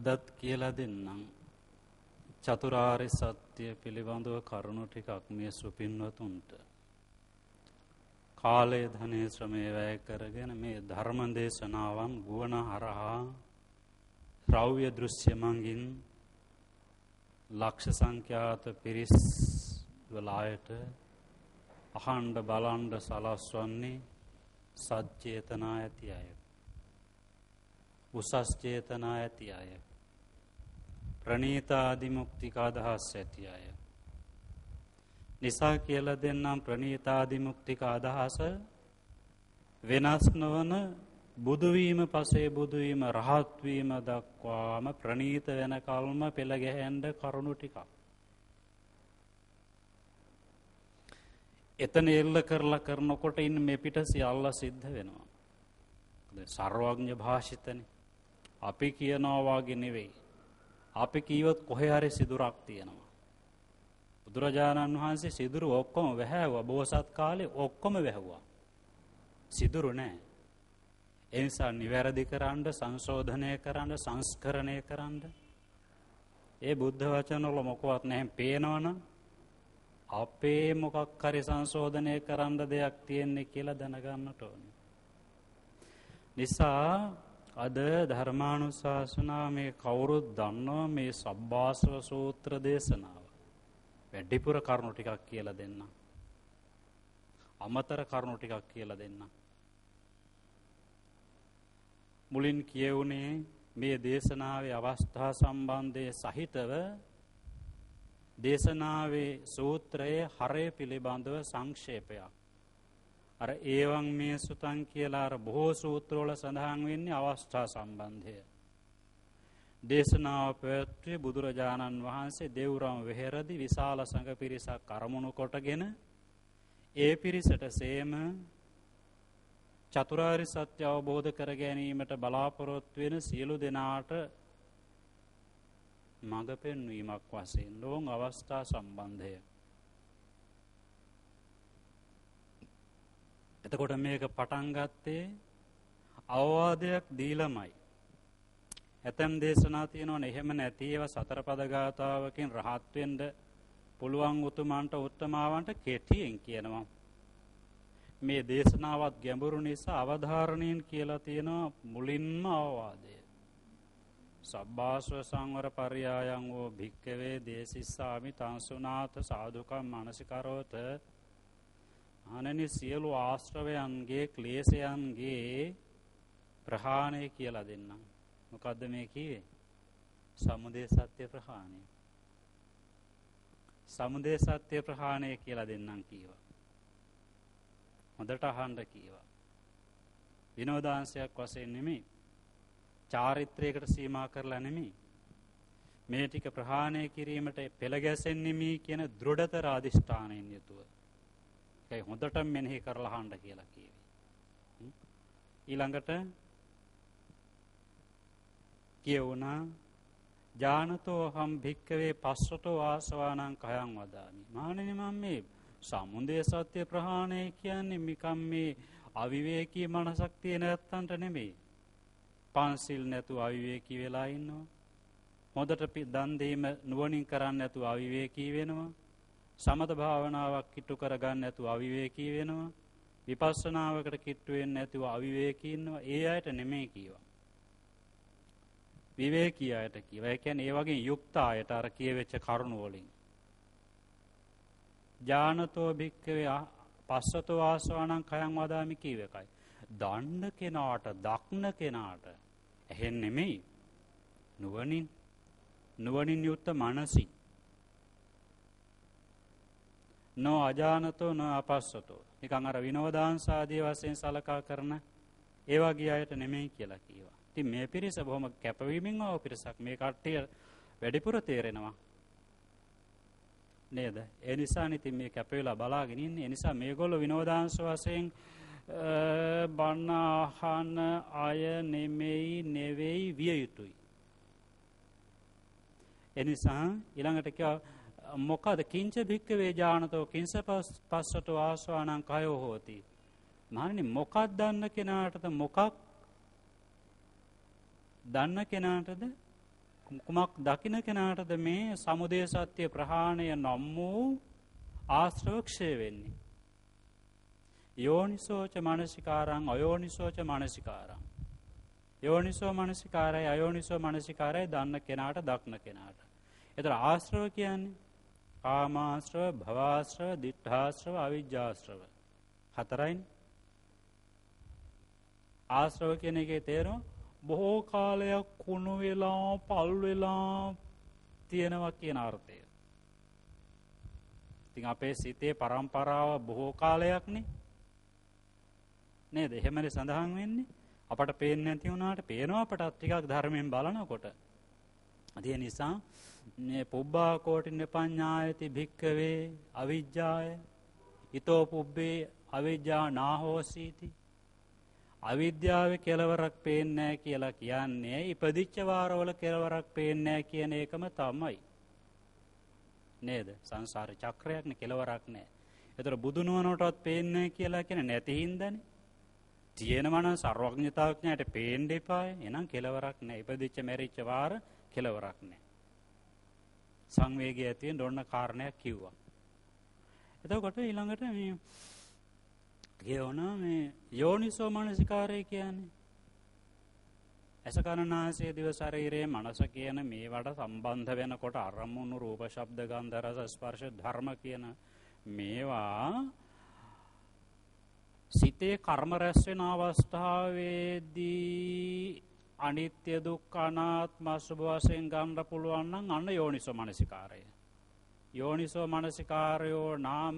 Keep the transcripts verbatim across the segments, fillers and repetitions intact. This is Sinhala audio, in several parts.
අදත් කියලා දෙන්නම් චතුරාර්ය සත්‍ය පිළිබඳව කරුණු ටිකක් මේ සුපින්වතුන්ට කාලය ධනය ශ්‍රමය වැය කරගෙන මේ ධර්ම දේශනාවන් ගුණ හරහා ශ්‍රව්‍ය දෘශ්‍ය මඟින් ලක්ෂ සංඛ්‍යාත පිරිස් වලයට අහඬ බලඬ සලස්වන්නේ සත්චේතනා ඇති අය, උසස් චේතනා ඇති අය, ප්‍රණීත ආදිමුක්තික අදහස් ඇති අය. නිසා කියලා දෙන්නම් ප්‍රණීත ආදිමුක්තික අදහස වෙනස් නොවන බුදු වීම පසේ බුදු වීම රහත් වීම දක්වාම ප්‍රණීත වෙන කල්ම පෙළ ගැහෙන්න කරුණු ටිකක්. එතන එල්ල කරලා කරනකොට ඉන්න මේ පිට සියල්ල සිද්ධ වෙනවා. සර්වඥ භාෂිතනේ. අපි කියනවා වගේ නෙවෙයි. අපි කීවොත් කොහේ හරි සිදුරක් තියෙනවා. බුදුරජාණන් වහන්සේ සිදුරු ඔක්කොම වැහැවුවා. බෝසත් කාලේ ඔක්කොම වැහැවුවා. සිදුරු නැහැ. ඒ නිසා නිවැරදි කරන්න, සංශෝධනය කරන්න, සංස්කරණය කරන්න ඒ බුද්ධ වචන වල මොකවත් නැහැ. පේනවනම් අපේ මොකක් හරි සංශෝධනය කරන්න දෙයක් තියෙන්නේ කියලා දැනගන්නට ඕනේ. නිසා අද ධර්මානුශාසනා මේ කවුරුත් දන්නවා මේ සබ්බාසව සූත්‍ර දේශනාව. වැඩිපුර කරුණු ටිකක් කියලා දෙන්න. අමතර කරුණු ටිකක් කියලා දෙන්න. මුලින් කියවුනේ මේ දේශනාවේ අවස්ථා සම්බන්ධයේ සහිතව දේශනාවේ සූත්‍රයේ හරය පිළිබඳව සංක්ෂේපයක්. අර ඒවං මේ සුතං කියලා අර බොහෝ සූත්‍රවල සඳහන් වෙන්නේ අවස්ථා සම්බන්ධය. දේශනාව පැවැත්වුවේ බුදුරජාණන් වහන්සේ දෙව්රම් වෙහෙරදී විශාල සංඝ පිරිසක් අරමුණු කොටගෙන ඒ පිරිසට සේම චතුරාර්ය සත්‍ය අවබෝධ කර ගැනීමට බලාපොරොත්තු වෙන සියලු දෙනාට මඟ පෙන්වීමක් වශයෙන් ලෝන් අවස්ථා සම්බන්ධය. එතකොට මේක පටන් ගත්තේ අවවාදයක් දීලමයි. ඇතැම් දේශනා තියෙනවනේ එහෙම නැති ඒවා සතර පද ගාථාවකින් රහත් වෙන්න පුළුවන් උතුමන්ට උත්තමාවන්ට කෙටියෙන් කියනවා. මේ දේශනාවත් ගැඹුරු නිසා අවධාරණයෙන් කියලා තියෙනවා මුලින්ම අවවාදය. සබ්බාස්ව සංවර පරියායං වූ භික්කවේ දේසිස්සාමි තංසුනාත සාධුකම් මානසිකරෝත. අනනි සියලු ආශ්‍රවයන්ගේ ක්ලේශයන්ගේ ප්‍රහාණය කියලා දෙන්නම්. මොකද්ද මේ කිව්වේ? සමුදය සත්‍ය ප්‍රහාණය. සමුදය සත්‍ය ප්‍රහාණය කියලා දෙන්නම් කීවා. හොඳට අහන්න කීවා. විනෝදාංශයක් වශයෙන් නෙමෙයි, චාරිත්‍රයකට සීමා කරලා නෙමෙයි. මේ ටික ප්‍රහාණය කිරීමට පෙළ ගැසෙන්නේ මේ කියන දෘಢතර අධිෂ්ඨානයෙන් යුතුව. ඒකයි හොඳට මෙනෙහි කරලා අහන්න කියලා කියවි. ඊළඟට කියවුණා ඥානතෝ හම් භික්කවේ පස්සතෝ ආසවානං කයං වදාමි. මහණෙනි මම මේ සමුදය සත්‍ය ප්‍රහාණය කියන්නේ මිකම් මේ අවිවේකී මනසක් තියෙන නැත්තන්ට නෙමෙයි. පන්සිල් නැතුව අවිවේකී වෙලා ඉන්නවා. හොඳට දන් දීම නුවණින් කරන්නේ නැතුව අවිවේකී වෙනවා. සමත භාවනාවක් කිට්ටු කරගන්න නැතුව අවිවේකී වෙනවා. විපස්සනාවකට කිට්ටු වෙන්නේ නැතුව අවිවේකී ඉන්නවා. ඒ අයට නෙමෙයි කියවා. විවේකී අයට කියවා. ඒ කියන්නේ ඒ වගේ යුක්ත අයට අර කියවෙච්ච කරුණ වලින්. ඥානතෝ භික්කවේ පස්සතෝ ආසවානං කයං වදාමි කියව එකයි. දන්න කෙනාට, දක්න කෙනාට එහෙන් නෙමෙයි. නුවණින් නුවණින් යුක්ත මනසි. නෝ අජානතෝ නෝ අපස්සතෝ. නිකන් අර විනෝදාංශ ආදී වශයෙන් සලකා කරන ඒ වගේ අයට නෙමෙයි කියලා කියවා. ඉතින් මේ පිරිස බොහොම කැපවීමෙන් ආව පිරිසක්. මේ කට්ටිය වැඩිපුර තේරෙනවා. නේද? ඒ නිසා ඉතින් මේ කැප වෙලා බලාගෙන ඉන්නේ. ඒ නිසා මේගොල්ලෝ විනෝදාංශ වශයෙන් බණ අහන අය නෙමෙයි නෙවෙයි විය යුතුයි. ඒ නිසා ඊළඟට කිය මොකද කිංච භික්කවේ ඥානතෝ කිංස පස්සතෝ ආසවානං කයෝ හෝති. මහණනි මොකක් දන්න කෙනාටද මොකක් දන්න කෙනාටද කුමක් දකින්න කෙනාටද මේ සමුදය සත්‍ය ප්‍රහාණය නම් වූ ආශ්‍රව ක්ෂය වෙන්නේ? යෝනිසෝච මනසිකාරං අයෝනිසෝච මනසිකාරං. යෝනිසෝ මනසිකාරයි අයෝනිසෝ මනසිකාරයි දන්න කෙනාට දක්න කෙනාට. ඒතර ආශ්‍රව කියන්නේ කාමාශ්‍රව, භවආශ්‍රව, දිඨාශ්‍රව, අවිජ්ජාශ්‍රව. හතරයිනේ. ආශ්‍රව කියන එකේ තේරුම බොහෝ කාලයක් කුණු වෙලා, පල් වෙලා තියෙනවා කියන අර්ථය. ඉතින් අපේ සිතේ පරම්පරාව බොහෝ කාලයක් නේ. නේද? එහෙමනේ සඳහන් වෙන්නේ. අපට පේන්නේ නැති වුණාට පේනවා අපට ටිකක් ධර්මයෙන් බලනකොට. ඒ නිසා මේ පුබ්බා කෝටි නිපඤ්ඤායති භික්ඛවේ අවිජ්ජාය ඊතෝ පුබ්බේ අවිජ්ජා නාහෝසීති. අවිද්‍යාවේ කෙලවරක් පේන්නේ නැහැ කියලා කියන්නේ ඉපදිච්ච වාරවල කෙලවරක් පේන්නේ නැහැ කියන එකම තමයි. නේද? සංසාර චක්‍රයක්නේ, කෙලවරක් නැහැ. ඒතර බුදු නුවණටවත් පේන්නේ නැහැ කියලා කියන්නේ නැති හින්දානේ. තියෙනවා නම් සර්වඥතාඥයට පේන්න එපායි. එහෙනම් කෙලවරක් නැහැ. ඉපදිච්ච මැරිච්ච වාර කෙලවරක් නැහැ. සංවේගය ඇතිවෙන්න ඕන කාරණයක් කිව්වා. එතකොට ඊළඟට මේ කියවනා මේ යෝනිසෝ මනසිකාරය කියන්නේ අසකරණාසය දිව ශරීරයේ මනස කියන මේවට සම්බන්ධ වෙනකොට අරමුණු රූප ශබ්ද ගන්ධ රස ස්පර්ශ ධර්ම කියන මේවා සිතේ කර්ම රැස් වෙන අවස්ථාවේදී අනිත්‍ය දුක්ඛ අනාත්ම අසුභ වශයෙන් ගන්න පුළුවන් නම් අන්න යෝනිසෝ මනසිකාරය. යෝනිසෝ මනසිකාරයෝ නාම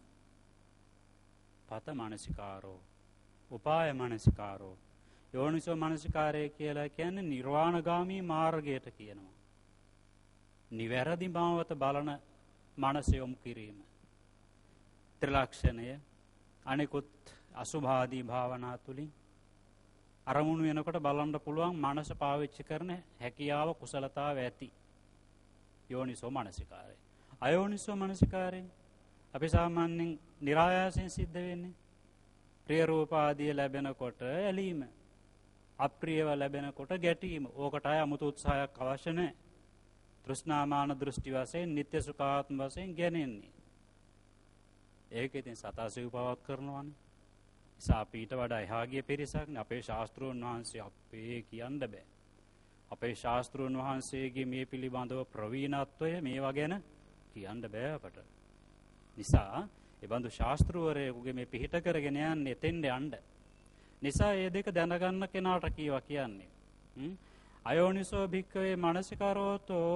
පත මනසිකාරෝ, උපාය මනසිකාරෝ. යෝනිසෝ මනසිකාරය කියලා කියන්නේ නිර්වාණගාමී මාර්ගයට කියනවා. නිවැරදි භාවත බලන මනස යොමු කිරීම. ත්‍රිලක්ෂණය අනිකුත් අසුභාදී භාවනා තුලින් අරමුණු වෙනකොට බලන්න පුළුවන් මනස පාවිච්චි කරන හැකියාව කුසලතාව ඇති. යෝනිසෝ මනසිකාරය. අයෝනිසෝ මනසිකාරය අපි සාමාන්‍යයෙන් નિરાයාසයෙන් සිද්ධ වෙන්නේ. ප්‍රිය රූප ආදී ලැබෙනකොට ඇලීම, අප්‍රියව ලැබෙනකොට ගැටීම. ඕකට අය 아무තු උත්සාහයක් අවශ්‍ය නැහැ. තෘෂ්ණාමාන දෘෂ්ටි වශයෙන් නිත්‍ය සුඛාත්ම වශයෙන් ගැනෙන්නේ. ඒක ඉතින් සතාසිව් පවත් කරනවානේ. නිසා අපිට වඩා එහා ගිය පිරිසක් නේ. අපේ ශාස්ත්‍රෝන් වහන්සේ අපේ කියන්න බෑ. අපේ ශාස්ත්‍රෝන් වහන්සේගේ මේ පිළිබඳව ප්‍රවීණත්වය මේවා ගැන කියන්න බෑ අපට. නිසා ඒ බඳු ශාස්ත්‍රවරයෙකුගේ මේ පිහිට කරගෙන යන්නේ එතෙන්ද යන්න. නිසා මේ දෙක දැනගන්න කෙනාට කීවා කියන්නේ. අයෝනිසෝ භික්ඛවේ මනසිකාරෝතෝ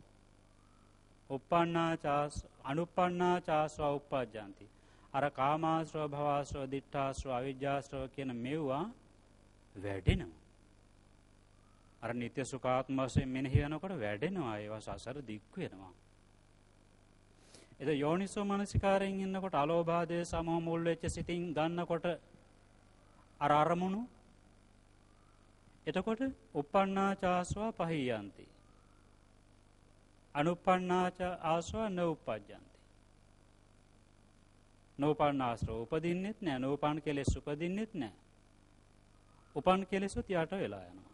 uppannā chās anuppannā chāsva uppajjanti. අර කාමාශ්‍රව, භවශ්‍රව, දිඨාශ්‍රව, අවිජ්ජාශ්‍රව කියන මේවා වැඩෙනවා. අර නිත්‍ය සුඛාත්ම වශයෙන් මෙනෙහි වෙනකොට වැඩෙනවා. ඒවා සසර දික් වෙනවා. එද යෝනිසෝ මනසිකාරයෙන් ඉන්නකොට අලෝභාදයේ සමෝ මුල් වෙච්ච සිතින් ගන්නකොට අර අරමුණු එතකොට uppannā chāsva pahiyyanti. අනුප්පන්නා ආශ්‍රව නෝපජ්ජන්ති. නෝපන්න ආශ්‍රව උපදින්නෙත් නෑ. නෝපන් කෙලෙස් උපදින්නෙත් නෑ. උපන් කෙලෙසුත් යට වෙලා යනවා.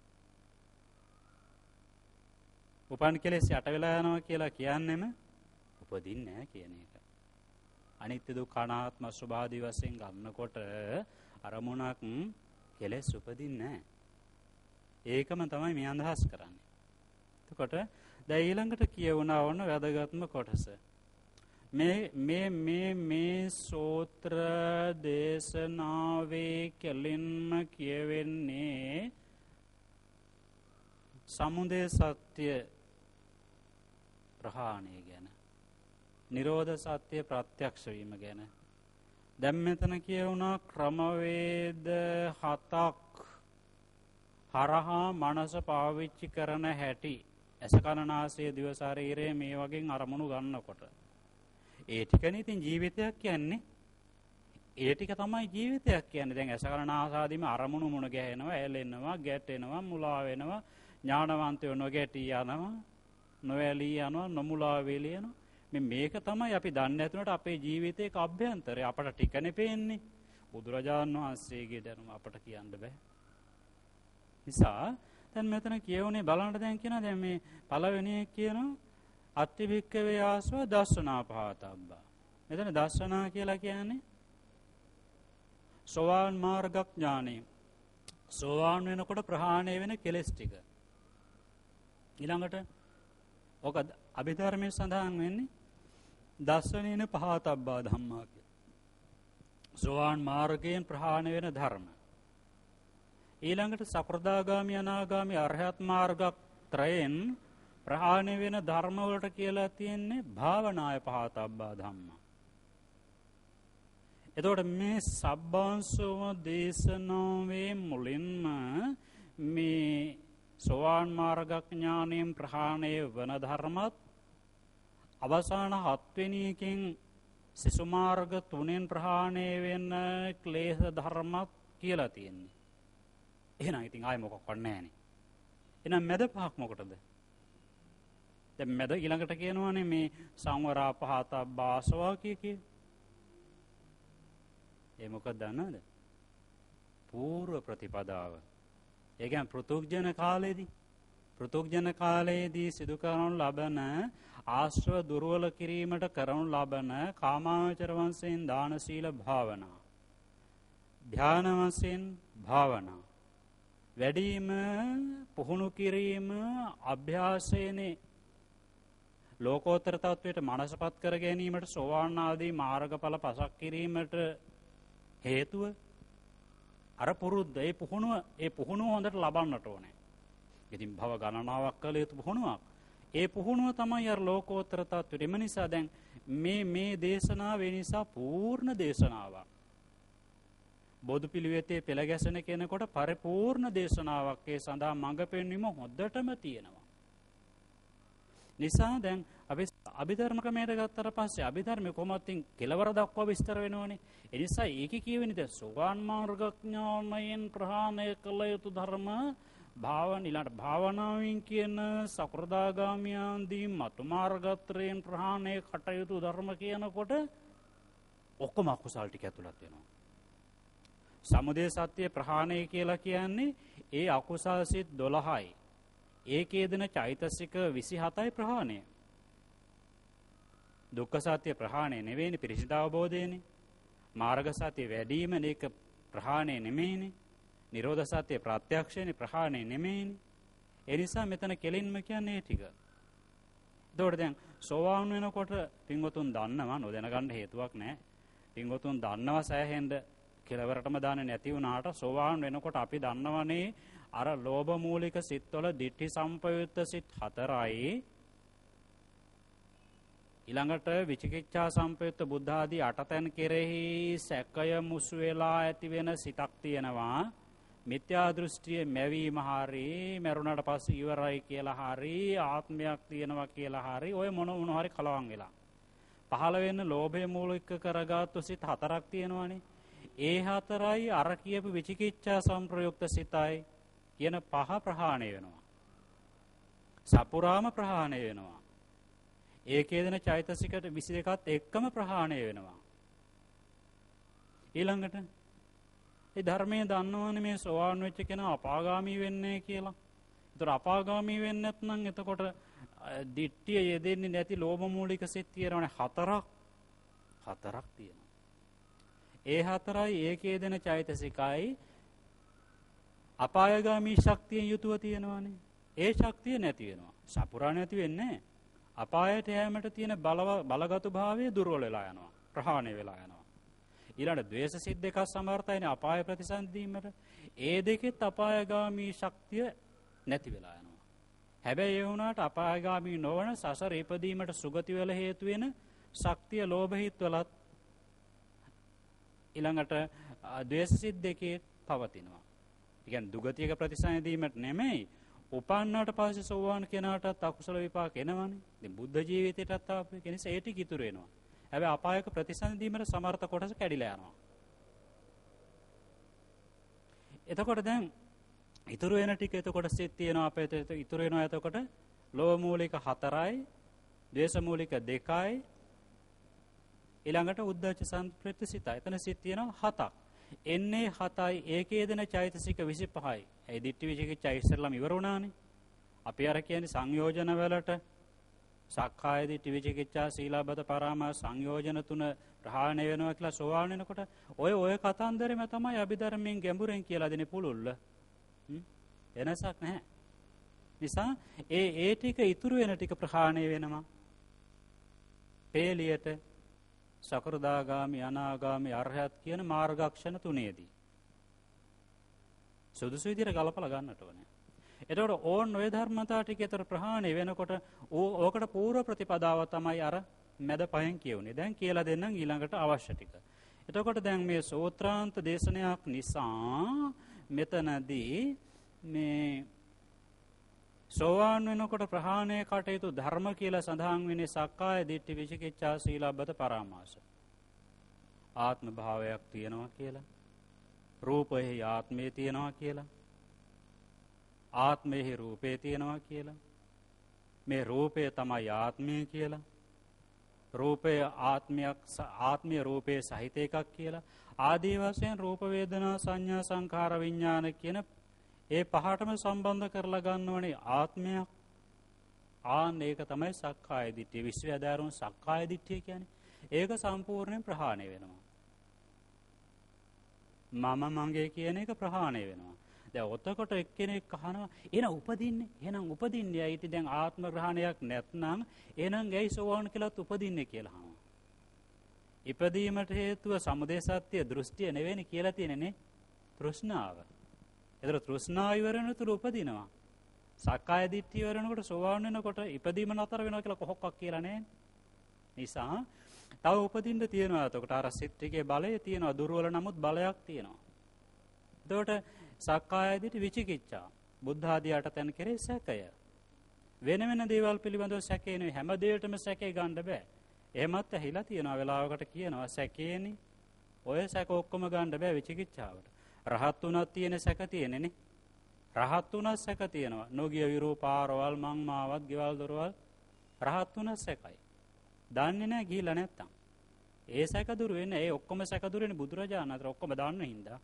උපන් කෙලෙස් යට වෙලා යනවා කියලා කියන්නේම උපදින්නේ නෑ කියන එක. අනිත්‍ය දුක්ඛ අනාත්ම ස්වභාවී වශයෙන් ගන්නකොට අරමුණක් කෙලෙස් උපදින්නේ නෑ. ඒකම තමයි මේ අදහස් කරන්නේ. එතකොට දැන් ඊළඟට කියවුණා වුණ වැදගත්ම කොටස. මේ මේ මේ මේ සූත්‍ර දේශනාවේ කෙලින්ම කියවෙන්නේ සමුදය සත්‍ය ප්‍රහාණය ගැන. නිරෝධ සත්‍ය ප්‍රත්‍යක්ෂ වීම ගැන. දැන් මෙතන කියවුණා ක්‍රමවේද හතක් හරහා මනස පාවිච්චි කරන හැටි. අසකරණාසය දිව ශරීරයේ මේ වගේ අරමුණු ගන්නකොට ඒ ටිකනේ ඉතින් ජීවිතයක් කියන්නේ. ඒ ටික තමයි ජීවිතයක් කියන්නේ. දැන් අසකරණාසාදීම අරමුණු මුණ ගැහෙනවා, ඇලෙනවා, ගැටෙනවා, මුලා වෙනවා, ඥානවන්තයෝ නොගැටී යනවා, නොඇලී යනවා, නොමුලා වෙලී යනවා. මේ මේක තමයි අපි දන්නේ නැතුනට අපේ ජීවිතේක අභ්‍යන්තරය අපට ටිකනේ පේන්නේ. බුදුරජාණන් වහන්සේගේ දැනුම අපට කියන්න බෑ. නිසා දැන් මෙතන කියවුනේ බලන්න දැන් කියනවා දැන් මේ පළවෙනි එක කියනවා අත්ති භික්කවේ ආස්ව දස්සනා පහතබ්බා. මෙතන දස්සනා කියලා කියන්නේ සෝවාන් මාර්ගඥානෙ. සෝවාන් වෙනකොට ප්‍රහාණය වෙන කෙලෙස් ටික. ඊළඟට ඔක අභිධර්මයේ සඳහන් වෙන්නේ දස්සනේන පහතබ්බා ධම්මා කියලා. සෝවාන් මාර්ගයෙන් ප්‍රහාණය වෙන ධර්ම. ඊළඟට සකෘදාගාමි අනාගාමි අරහත් මාර්ග ත්‍රයෙන් ප්‍රහාණය වෙන ධර්ම වලට කියලා තියෙන්නේ භාවනාය පහතබ්බා ධම්මා. එතකොට මේ සබ්බාංශව දේශනාවේ මුලින්ම මේ සෝවාන් මාර්ගඥානයෙන් ප්‍රහාණය වන ධර්මත් අවසාන හත්වෙනි එකෙන් සිසු මාර්ග තුනෙන් ප්‍රහාණය වෙන ක්ලේශ ධර්මත් කියලා තියෙන්නේ. එහෙනම් ඉතින් ආයෙ මොකක්වත් නැහැනේ. එහෙනම් මැද පහක් මොකටද? දැන් මැද ඊළඟට කියනවානේ මේ සංවරා පහතබ්බා ආසවා කිය කිය. ඒ මොකක්ද දන්නවද? పూర్ව ප්‍රතිපදාව. ඒ කියන්නේ පෘථුග්ජන කාලයේදී පෘථුග්ජන කාලයේදී සිදු කරනු ලබන ආශ්‍රව දුර්වල කිරීමට කරනු ලබන කාමාවචර වංශයෙන් දාන සීල භාවනා, ධ්‍යාන වංශයෙන් භාවනා වැඩිම පුහුණු කිරීම අභ්‍යාසයනේ ලෝකෝත්තර තත්වයට මනසපත් කර ගැනීමට සෝවාන් ආදී මාර්ගඵල පසක් කිරීමට හේතුව අර පුරුද්ද ඒ පුහුණුව ඒ පුහුණුව හොඳට ලබන්නට ඕනේ. ඉතින් භව ගණනාවක් කළ යුතු පුහුණුවක්. ඒ පුහුණුව තමයි අර ලෝකෝත්තර තත්වයට. එම නිසා දැන් මේ මේ දේශනාව ඒ නිසා පූර්ණ දේශනාවක්. බොදු පිළිවෙතේ පෙළ ගැසෙන කෙනෙකුට පරිපූර්ණ දේශනාවක් ඒ සඳහා මඟ පෙන්වීම හොඳටම තියෙනවා. නිසා දැන් අපි අභිධර්ම ක්‍රමයට ගත්තට පස්සේ අභිධර්මයේ කොහොමද කෙලවර දක්වා විස්තර වෙනවනේ. ඒ නිසා ඒකේ කියවෙන්නේ දැන් සෝවාන් මාර්ගඥානයෙන් ප්‍රහාණය කළ යුතු ධර්ම භාවන ඊළඟ භාවනාවෙන් කියන සකෘදාගාමියන්දී මතු මාර්ගත්‍රයෙන් ප්‍රහාණය කටයුතු ධර්ම කියනකොට ඔක්කොම අකුසල් ටික ඇතුළත් වෙනවා. සමුදය සත්‍ය ප්‍රහාණය කියලා කියන්නේ ඒ අකුසල් සිත් දොළහයි. ඒකේ දෙන චෛතසික විසිහතයි ප්‍රහාණය. දුක්ඛ සත්‍ය ප්‍රහාණය නෙවෙයිනේ පිරිසිදු අවබෝධයනේ. මාර්ග සත්‍ය වැඩිම මේක ප්‍රහාණය නෙමෙයිනේ. නිරෝධ සත්‍ය ප්‍රත්‍යක්ෂයනේ ප්‍රහාණය නෙමෙයිනේ. ඒ නිසා මෙතන කෙලින්ම කියන්නේ ඒ ටික. ඒතකොට දැන් සෝවාන් වෙනකොට පින්වතුන් දන්නවා නොදැන ගන්න හේතුවක් නැහැ. පින්වතුන් දන්නවා සෑහෙන්න කෙලවරටම දාන්නේ නැති වුණාට සෝවාන් වෙනකොට අපි දන්නවනේ අර ලෝභ මූලික සිත්වල ditthi සම්පයුත්ත සිත් හතරයි ඊළඟට විචිකිච්ඡා සම්පයුත්ත බුද්ධ ආදී අටතැන් කෙරෙහි සැකය මුසු වෙලා ඇති වෙන සිතක් තියෙනවා. මිත්‍යා දෘෂ්ටියේ මැවීම හරි මරුණාට පස්සේ ඉවරයි කියලා හරි ආත්මයක් තියෙනවා කියලා හරි ඔය මොන මොන හරි කලවම් වෙලා පහළ වෙන ලෝභය මූලික කරගත්තු සිත් හතරක් තියෙනවානේ. ඒ හතරයි අර කියපු විචිකිච්ඡා සංප්‍රයුක්ත සිතයි කියන පහ ප්‍රහාණය වෙනවා. සපුරාම ප්‍රහාණය වෙනවා. ඒකේ දෙන චෛතසිකට විසි දෙකත් එක්කම ප්‍රහාණය වෙනවා. ඊළඟට ඒ ධර්මයේ දන්නවනේ මේ සෝවාන් වෙච්ච කෙනා අපාගාමී වෙන්නේ කියලා. ඒතර අපාගාමී වෙන්නේ නැත්නම් එතකොට දිට්ඨිය යෙදෙන්නේ නැති ලෝභ මූලික සිත් තියෙනවනේ හතරක්. හතරක් තියෙනවා. ඒ හතරයි ඒකේ දෙන චෛතසිකයි අපායගාමී ශක්තියෙන් යුතුව තියෙනවානේ. ඒ ශක්තිය නැති වෙනවා. සපුරා නැති වෙන්නේ නැහැ. අපායට යෑමට තියෙන බලව බලගතු භාවය දුර්වල වෙලා යනවා. ප්‍රහාණය වෙලා යනවා. ඊළඟ ද්වේෂ සිත් දෙකක් සමර්ථයිනේ අපාය ප්‍රතිසන්දීමට. ඒ දෙකෙත් අපායගාමී ශක්තිය නැති වෙලා යනවා. හැබැයි ඒ වුණාට අපායගාමී නොවන සසර ඉපදීමට සුගති වල හේතු වෙන ශක්තිය ලෝභ හිත් වලත් ඊළඟට ද්වේෂ සිත් දෙකේ පවතිනවා. ඒ කියන්නේ දුගතියක ප්‍රතිසන්දීමට නෙමෙයි උපන්නාට පස්සේ සෝවාන් කෙනාටත් අකුසල විපාක එනවනේ. ඉතින් බුද්ධ ජීවිතයටත් ආපේ කෙනෙක් ඒ ටික ඉතුරු වෙනවා. හැබැයි අපායක ප්‍රතිසන්දීමට සමර්ථ කොටස කැඩිලා යනවා. එතකොට දැන් ඉතුරු වෙන ටික එතකොට සිත් තියෙනවා අපේ ඉතුරු වෙනවා එතකොට ලෝභ මූලික හතරයි, ද්වේෂ මූලික දෙකයි, ඊළඟට උද්ධච්ච සම්ප්‍රයුක්ත සිතයි. එතන සිත් තියෙනවා හතක්. එන්නේ හතයි ඒකේ දෙන චෛතසික විසිපහයි. ඒ දිට්ඨි විචිකිච්ඡා ඉස්සෙල්ලාම ඉවර වුණානේ. අපි අර කියන්නේ සංයෝජන වලට සක්කාය දිට්ඨි විචිකිච්ඡා සීලබ්බත පරාමාස සංයෝජන තුන ප්‍රහාණය වෙනවා කියලා සෝවාන් වෙනකොට ඔය ඔය කතන්දරෙම තමයි අභිධර්මයෙන් ගැඹුරෙන් කියලා දෙන්නේ පුළුල්ල. වෙනසක් නැහැ. නිසා ඒ ඒ ටික ඉතුරු වෙන ටික ප්‍රහාණය වෙනවා. පේලියට සකෘදාගාමි අනාගාමි අරහත් කියන මාර්ගක්ෂණ තුනේදී සුදුසු විදිහට ගලපලා ගන්නට ඕනේ. එතකොට ඕන් ඔය ධර්මතා ටික ඒතර ප්‍රහාණය වෙනකොට ඕකට පූර්ව ප්‍රතිපදාව තමයි අර මැද පහෙන් කියුනේ. දැන් කියලා දෙන්නම් ඊළඟට අවශ්‍ය ටික. එතකොට දැන් මේ සූත්‍රාන්ත දේශනයක් නිසා මෙතනදී මේ සෝවාන් වෙනකොට ප්‍රහාණය කටයුතු ධර්ම කියලා සඳහන් වෙන්නේ සක්කාය දිට්ඨි විචිකිච්ඡා සීලබ්බත පරාමාස. ආත්ම භාවයක් තියෙනවා කියලා. රූපෙහි ආත්මය තියෙනවා කියලා. ආත්මෙහි රූපේ තියෙනවා කියලා. මේ රූපය තමයි ආත්මය කියලා. රූපය ආත්මයක් ආත්මීය රූපේ සහිත එකක් කියලා. ආදී වශයෙන් රූප වේදනා සංඥා සංඛාර විඥාන කියන ඒ පහටම සම්බන්ධ කරලා ගන්නවනේ ආත්මයක්. ආන් ඒක තමයි සක්කාය දිට්ඨිය. විශ්වයදාරුන් සක්කාය දිට්ඨිය කියන්නේ. ඒක සම්පූර්ණයෙන් ප්‍රහාණය වෙනවා. මම මගේ කියන එක ප්‍රහාණය වෙනවා. දැන් ඔතකොට එක්කෙනෙක් අහනවා එහෙනම් උපදින්නේ එහෙනම් උපදින්නේ ඇයිද දැන් ආත්ම ග්‍රහණයක් නැත්නම් එහෙනම් ඇයි සෝවාන් කියලාත් උපදින්නේ කියලා අහනවා. ඉපදීමට හේතුව සමුදය සත්‍ය දෘෂ්ටිය නෙවෙයි කියලා තියෙනනේ තෘෂ්ණාව. ඒතර තෘෂ්ණාව ඉවරනතුරු උපදිනවා. සක්කාය දිට්ඨිය ඉවරනකොට සෝවාන් වෙනකොට ඉපදීම නතර වෙනවා කියලා කොහොක්ක් කියලා නැහැ. නිසා තව උපදින්න තියෙනවා. එතකොට අර සිත්තිකේ බලය තියෙනවා. දුර්වල නමුත් බලයක් තියෙනවා. එතකොට සක්කාය දිට්ඨි විචිකිච්ඡා බුද්ධ ආදී අටතැන් කෙරේ සැකය. වෙන වෙන දේවල් පිළිබඳව සැකේ නෙවෙයි හැම දෙයකටම සැකේ ගන්න බෑ. එහෙමත් ඇහිලා තියෙනවා වෙලාවකට කියනවා සැකේනි. ඔය සැක ඔක්කොම ගන්න බෑ විචිකිච්ඡාවට. රහත් උනත් තියෙන සැක තියෙනනේ. රහත් උනත් සැක තියෙනවා. නොගිය විරූපාරවල් මං මාවත් ගෙවල් දොරවල් රහත් උනත් සැකයි. දන්නේ නැහැ ගිහිලා නැත්තම්. ඒ සැක දුරු වෙන්නේ ඒ ඔක්කොම සැක දුරු වෙන්නේ බුදුරජාණන් අතර ඔක්කොම දන්න හින්දා.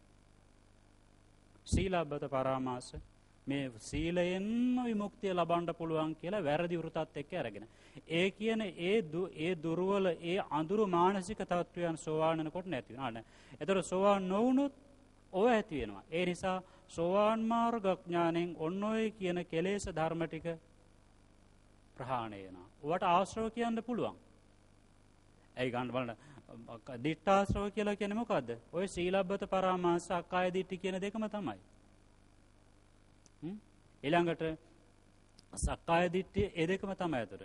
සීලබ්බත පරාමාස මේ සීලයෙන් විමුක්තිය ලබන්න පුළුවන් කියලා වැරදි වෘතත් එක්ක අරගෙන. ඒ කියන ඒ ඒ දුර්වල ඒ අඳුරු මානසික තත්වයන් සෝවාන් වෙනකොට නැති වෙනවා. නෑ. ඒතර සෝවාන් නොවුනොත් ඔය ඇති වෙනවා. ඒ නිසා සෝවාන් මාර්ග ඥාණයෙන් ඔන්න ඔය කියන කෙලෙස් ධර්ම ටික ප්‍රහාණය වෙනවා. ඔවට ආශ්‍රව කියන්න පුළුවන්. ඒ ගන්න බලන්න දිට්ඨාශ්‍රව කියලා කියන්නේ මොකද්ද? ඔය සීලබ්බත පරාමාස සක්කාය දිට්ඨි කියන දෙකම තමයි. හ්ම් ඊළඟට සක්කාය දිට්ඨිය ඒ දෙකම තමයි අතර.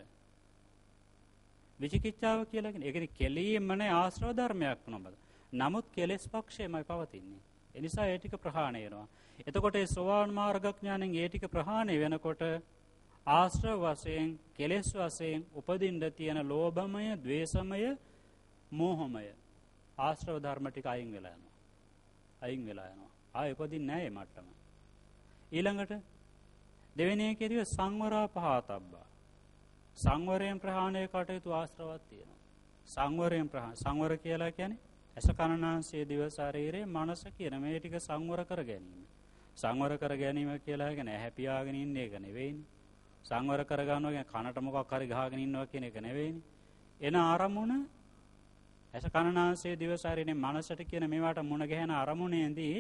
විචිකිච්ඡාව කියලා කියන්නේ ඒකේ කෙලීම නේ ආශ්‍රව ධර්මයක් නමද. නමුත් කෙලෙස් පක්ෂයමයි පවතින්නේ. ඒ නිසා ඒ ටික ප්‍රහාණය වෙනවා. එතකොට ඒ සෝවාන් මාර්ග ඥාණයෙන් ඒ ටික ප්‍රහාණය වෙනකොට ආශ්‍රව වශයෙන් කෙලෙස් වශයෙන් උපදින්න තියෙන ලෝභමය, ද්වේෂමය, මෝහමය ආශ්‍රව ධර්ම ටික අයින් වෙලා යනවා. අයින් වෙලා යනවා. ආයෙ උපදින්නේ නැහැ මේ මට්ටම. ඊළඟට දෙවෙනි එකේදී සංවරා පහතබ්බා. සංවරයෙන් ප්‍රහාණය කටයුතු ආශ්‍රවක් තියෙනවා. සංවරයෙන් ප්‍රහාණ සංවර කියලා කියන්නේ ඇස කන නාසය දිව ශරීරය මනස කියන මේ ටික සංවර කර ගැනීම. සංවර කර ගැනීම කියලා කියන්නේ ඇහැ පියාගෙන ඉන්න එක නෙවෙයිනේ. සංවර කර ගන්නවා කියන්නේ කනට මොකක් හරි ගහගෙන ඉන්නවා කියන එක නෙවෙයිනේ. එන ආරමුණ ඇස කන නාසය දිව ශරීරය මනසට කියන මේවට මුණ ගැහෙන අරමුණේදී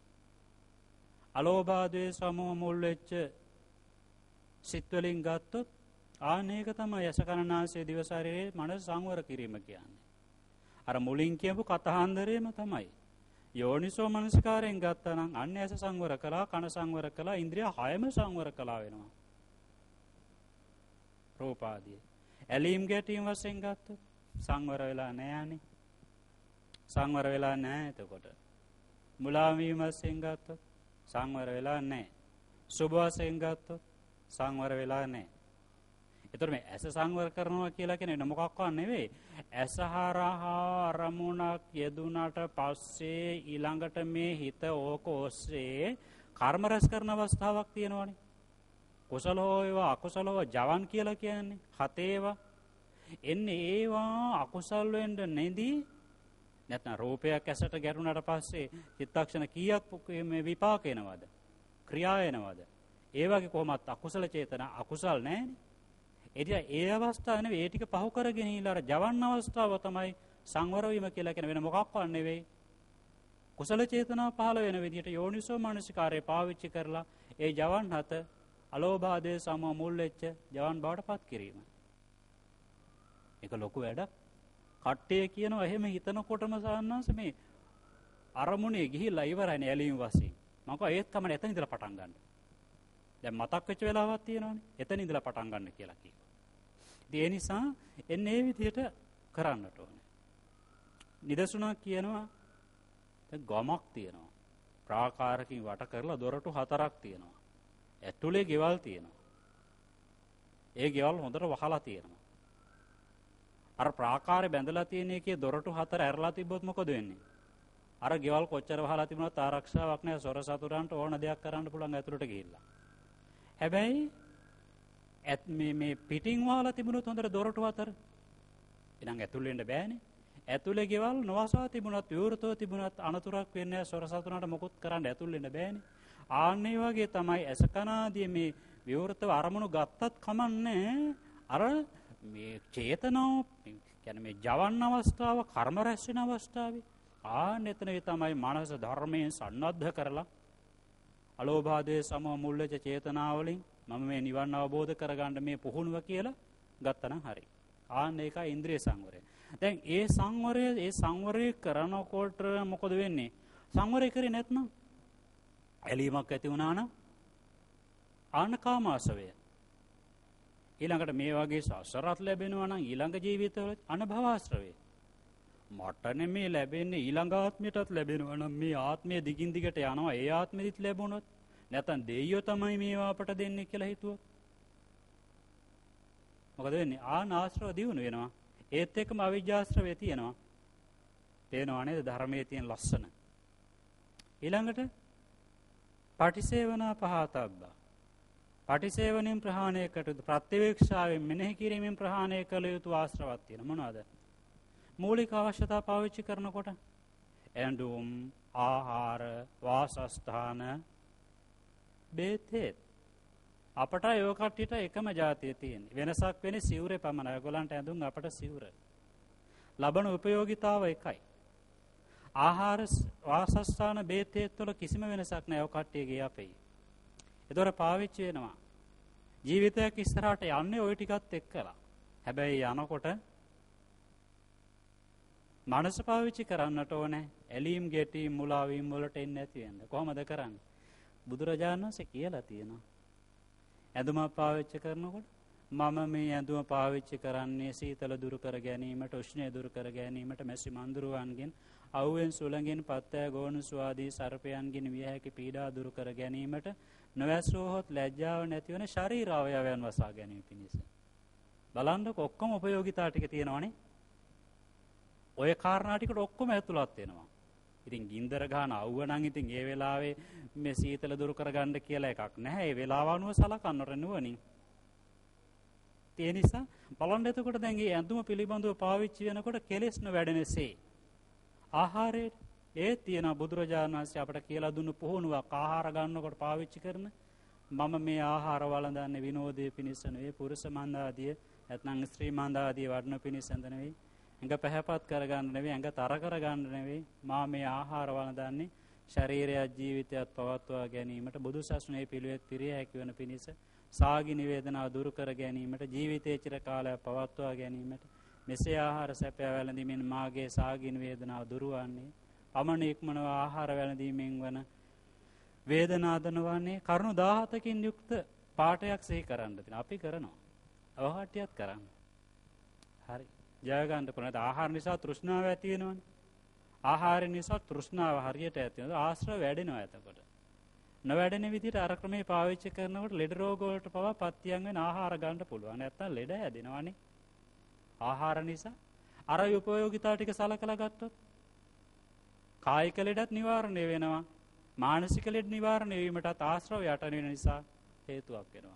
අලෝභ ද්වේෂ සමෝහ මුල් වෙච්ච සිත් වලින් ගත්තොත් ආනේක තමයි ඇස කන නාසය දිව ශරීරය මනස සංවර කිරීම කියන්නේ. අර මුලින් කියපු කතහන්දරේම තමයි. යෝනිසෝ මනසිකාරයෙන් ගත්තා නම් අන්න ඇස සංවර කළා, කන සංවර කළා, ඉන්ද්‍රිය හයම සංවර කළා වෙනවා. රූපාදී. ඇලීම් ගැටීම් වශයෙන් ගත්තොත් සංවර වෙලා නැහැ. සංවර වෙලා නැහැ එතකොට. මුලා වීම වශයෙන් ගත්තොත් සංවර වෙලා නැහැ. සුභ වශයෙන් ගත්තොත් සංවර වෙලා නැහැ. ඒතර මේ ඇස සංවර කරනවා කියලා කියන්නේ මොකක්වත් නෙවෙයි. ඇස හරහා අරමුණක් යෙදුනට පස්සේ ඊළඟට මේ හිත ඕක ඔස්සේ කර්ම රැස් කරන අවස්ථාවක් තියෙනවනේ. කුසල හෝ ඒවා අකුසල හෝ ජවන් කියලා කියන්නේ හතේවා. එන්නේ ඒවා අකුසල් වෙන්න නැදී නැත්නම් රූපයක් ඇසට ගැටුණාට පස්සේ චිත්තක්ෂණ කීයක් මේ විපාක එනවද? ක්‍රියා එනවද? ඒ වගේ කොහොමත් අකුසල චේතනා අකුසල් නැහැනේ. එදින ඒ අවස්ථාව නෙවෙයි ඒ ටික පහු කරගෙන ඊළඟ ජවන් අවස්ථාව තමයි සංවර වීම කියලා කියන වෙන මොකක්වත් නෙවෙයි. කුසල චේතනා පහළ වෙන විදිහට යෝනිසෝ මනසිකාරය පාවිච්චි කරලා ඒ ජවන් හත අලෝභ ආදී සම මුල් වෙච්ච ජවන් බවට පත් කිරීම. ඒක ලොකු වැඩක්. කට්ටිය කියනවා එහෙම හිතනකොටම සාන්නංශ මේ අරමුණේ ගිහිල්ලා ඉවරයිනේ ඇලීම් වශයෙන්. මම කිව්වා ඒත් තමයි එතන ඉඳලා පටන් ගන්න. දැන් මතක් වෙච්ච වෙලාවක් තියෙනවානේ. එතන ඉඳලා පටන් ගන්න කියලා කිව්වා. ඉතින් ඒ නිසා එන්නේ මේ විදිහට කරන්නට ඕනේ. නිදසුණක් කියනවා දැන් ගමක් තියෙනවා. ප්‍රාකාරකින් වට කරලා දොරටු හතරක් තියෙනවා. ඇතුලේ ගෙවල් තියෙනවා. ඒ ගෙවල් හොඳට වහලා තියෙනවා. අර ප්‍රාකාරේ බැඳලා තියෙන එකේ දොරටු හතර ඇරලා තිබ්බොත් මොකද වෙන්නේ? අර ගෙවල් කොච්චර වහලා තිබුණත් ආරක්ෂාවක් නැහැ. සොර සතුරන්ට ඕන දෙයක් කරන්න පුළුවන් ඇතුළට ගිහිල්ලා. හැබැයි මේ මේ පිටින් වහලා තිබුණොත් හොඳට දොරටු හතර. ඊළඟ ඇතුළ වෙන්න බෑනේ. ඇතුළේ ගෙවල් නොවසා තිබුණත් විවෘතව තිබුණත් අනතුරක් වෙන්නේ නැහැ. සොර සතුරන්ට මොකුත් කරන්න ඇතුළ වෙන්න බෑනේ. ආන්නේ වගේ තමයි අසකනාදී මේ විවෘතව අරමුණු ගත්තත් කමන්නේ. අර මේ චේතනාව කියන්නේ මේ ජවන් අවස්ථාව කර්ම රැස් වෙන අවස්ථාවේ ආන්න එතනයි තමයි මනස ධර්මයෙන් සන්නද්ධ කරලා අලෝභාදේ සම මුල්ලච චේතනාවලින් මම මේ නිවන් අවබෝධ කරගන්න මේ පුහුණුව කියලා ගත්තනම් හරි. ආන්න ඒකයි ඉන්ද්‍රිය සංවරය. දැන් ඒ සංවරය ඒ සංවරය කරනකොට මොකද වෙන්නේ? සංවරය කරේ නැත්නම් ඇලීමක් ඇති වුණා නම් ආන්න කාමාශවය. ඊළඟට මේ වගේ සසරත් ලැබෙනවා නම් ඊළඟ ජීවිතවල අනභවාශ්‍රවය. මට නෙමේ ලැබෙන්නේ ඊළඟ ආත්මයටත් ලැබෙනවා නම් මේ ආත්මය දිගින් දිගට යනවා. ඒ ආත්මෙදිත් ලැබුණොත් නැත්නම් දෙයියෝ තමයි මේවා අපට දෙන්නේ කියලා හිතුවොත් මොකද වෙන්නේ? ආන ආශ්‍රව දියුණු වෙනවා. ඒත් එක්කම අවිජ්ජාශ්‍රවය තියෙනවා. තේනවා නේද ධර්මයේ තියෙන ලස්සන. ඊළඟට පටිසේවනා පහතබ්බා. පටිසේවණයෙන් ප්‍රහාණය කළ ප්‍රත්‍යවේක්ෂාවෙන් මෙනෙහි කිරීමෙන් ප්‍රහාණය කළ යුතු ආශ්‍රවක් තියෙනවා. මොනවාද? මූලික අවශ්‍යතා පාවිච්චි කරනකොට ඇඳුම්, ආහාර, වාසස්ථාන, බේතේ අපට ඒ කට්ටියට එකම જાතිය තියෙන. වෙනසක් වෙන්නේ සිවුරේ පමණයි. ඒගොල්ලන්ට ඇඳුම් අපට සිවුර. ලබන උපයෝගීතාව එකයි. ආහාර, වාසස්ථාන, බේතේ වල කිසිම වෙනසක් නැහැ. ඒ කට්ටියගේ අපේ. ඒතොර පාවිච්චි වෙනවා. ජීවිතයක් ඉස්සරහට යන්නේ ওই ටිකත් එක්කලා. හැබැයි යනකොට මනස පාවිච්චි කරන්නට ඕනේ. ඇලීම් ගැටීම් මුලා වීම වලට එන්නේ නැති වෙන්න. කොහොමද කරන්නේ? බුදුරජාණන් වහන්සේ කියලා තියෙනවා. ඇඳුම පාවිච්චි කරනකොට මම මේ ඇඳුම පාවිච්චි කරන්නේ සීතල දුරු කර ගැනීමට, උෂ්ණය දුරු කර ගැනීමට, මැසි මඳුරුවන්ගෙන්, අවුවෙන් සුළඟින්, පත්තෑ ගෝනුසු ආදී සර්පයන්ගෙන් විය හැකි පීඩා දුරු කර ගැනීමට, නොවැසුවහොත් ලැජ්ජාව නැති වෙන ශරීර අවයවයන් වසා ගැනීම පිණිස. බලන්නකො ඔක්කොම උපයෝගිතා ටික තියෙනවනේ. ඔය කාරණා ටිකට ඔක්කොම ඇතුළත් වෙනවා. ඉතින් ගින්දර ගහන අවුව නම් ඉතින් ඒ වෙලාවේ මේ සීතල දුරු කරගන්න කියලා එකක් නැහැ. ඒ වෙලාව අනුව සලකන්නට නුවණින්. ඒ නිසා බලන්න එතකොට දැන් මේ ඇඳුම පිළිබඳව පාවිච්චි වෙනකොට කෙලෙස් නොවැඩෙනසේ. ආහාරයේ ඒ තියෙන බුදුරජාණන් වහන්සේ අපට කියලා දුන්නු පුහුණුවක් ආහාර ගන්නකොට පාවිච්චි කරන මම මේ ආහාර වළඳන්නේ විනෝදයේ පිණිස නෙවෙයි, පුරුෂ මන්දාදිය නැත්නම් ස්ත්‍රී මන්දාදිය වඩන පිණිස නෙවෙයි, ඇඟ පැහැපත් කරගන්න නෙවෙයි, ඇඟ තර කරගන්න නෙවෙයි. මා මේ ආහාර වළඳන්නේ ශරීරයත් ජීවිතයත් පවත්වා ගැනීමට, බුදුසසුනේ පිළිවෙත් පිරිය හැකි වන පිණිස, සාගිනි වේදනාව දුරු කර ගැනීමට, ජීවිතයේ චිර කාලයක් පවත්වා ගැනීමට. මෙසේ ආහාර සැපය වැළඳීමෙන් මාගේ සාගිනි වේදනාව දුරු වන්නේ. පමණ ඉක්මනව ආහාර වැළඳීමෙන් වන වේදනා දනවන්නේ. කරුණු දහහතකින් යුක්ත පාඩයක් සිහි කරන්න තියෙනවා. අපි කරනවා. අවහට්ටියත් කරන්න. හරි. ජය ගන්න පුළුවන්. ආහාර නිසා තෘෂ්ණාව ඇති වෙනවනේ. ආහාර නිසා තෘෂ්ණාව හරියට ඇති වෙනවා. ආශ්‍රව වැඩෙනවා එතකොට. නොවැඩෙන විදිහට අර ක්‍රමේ පාවිච්චි කරනකොට ලෙඩ රෝග වලට පවා පත්‍යයන් වෙන ආහාර ගන්න පුළුවන්. නැත්තම් ලෙඩ හැදෙනවනේ. ආහාර නිසා අර උපයෝගිතා ටික සලකලා ගත්තොත් කායික ලෙඩත් නිවාරණය වෙනවා. මානසික ලෙඩ නිවාරණය වීමටත් ආශ්‍රව යට වෙන නිසා හේතුවක් වෙනවා.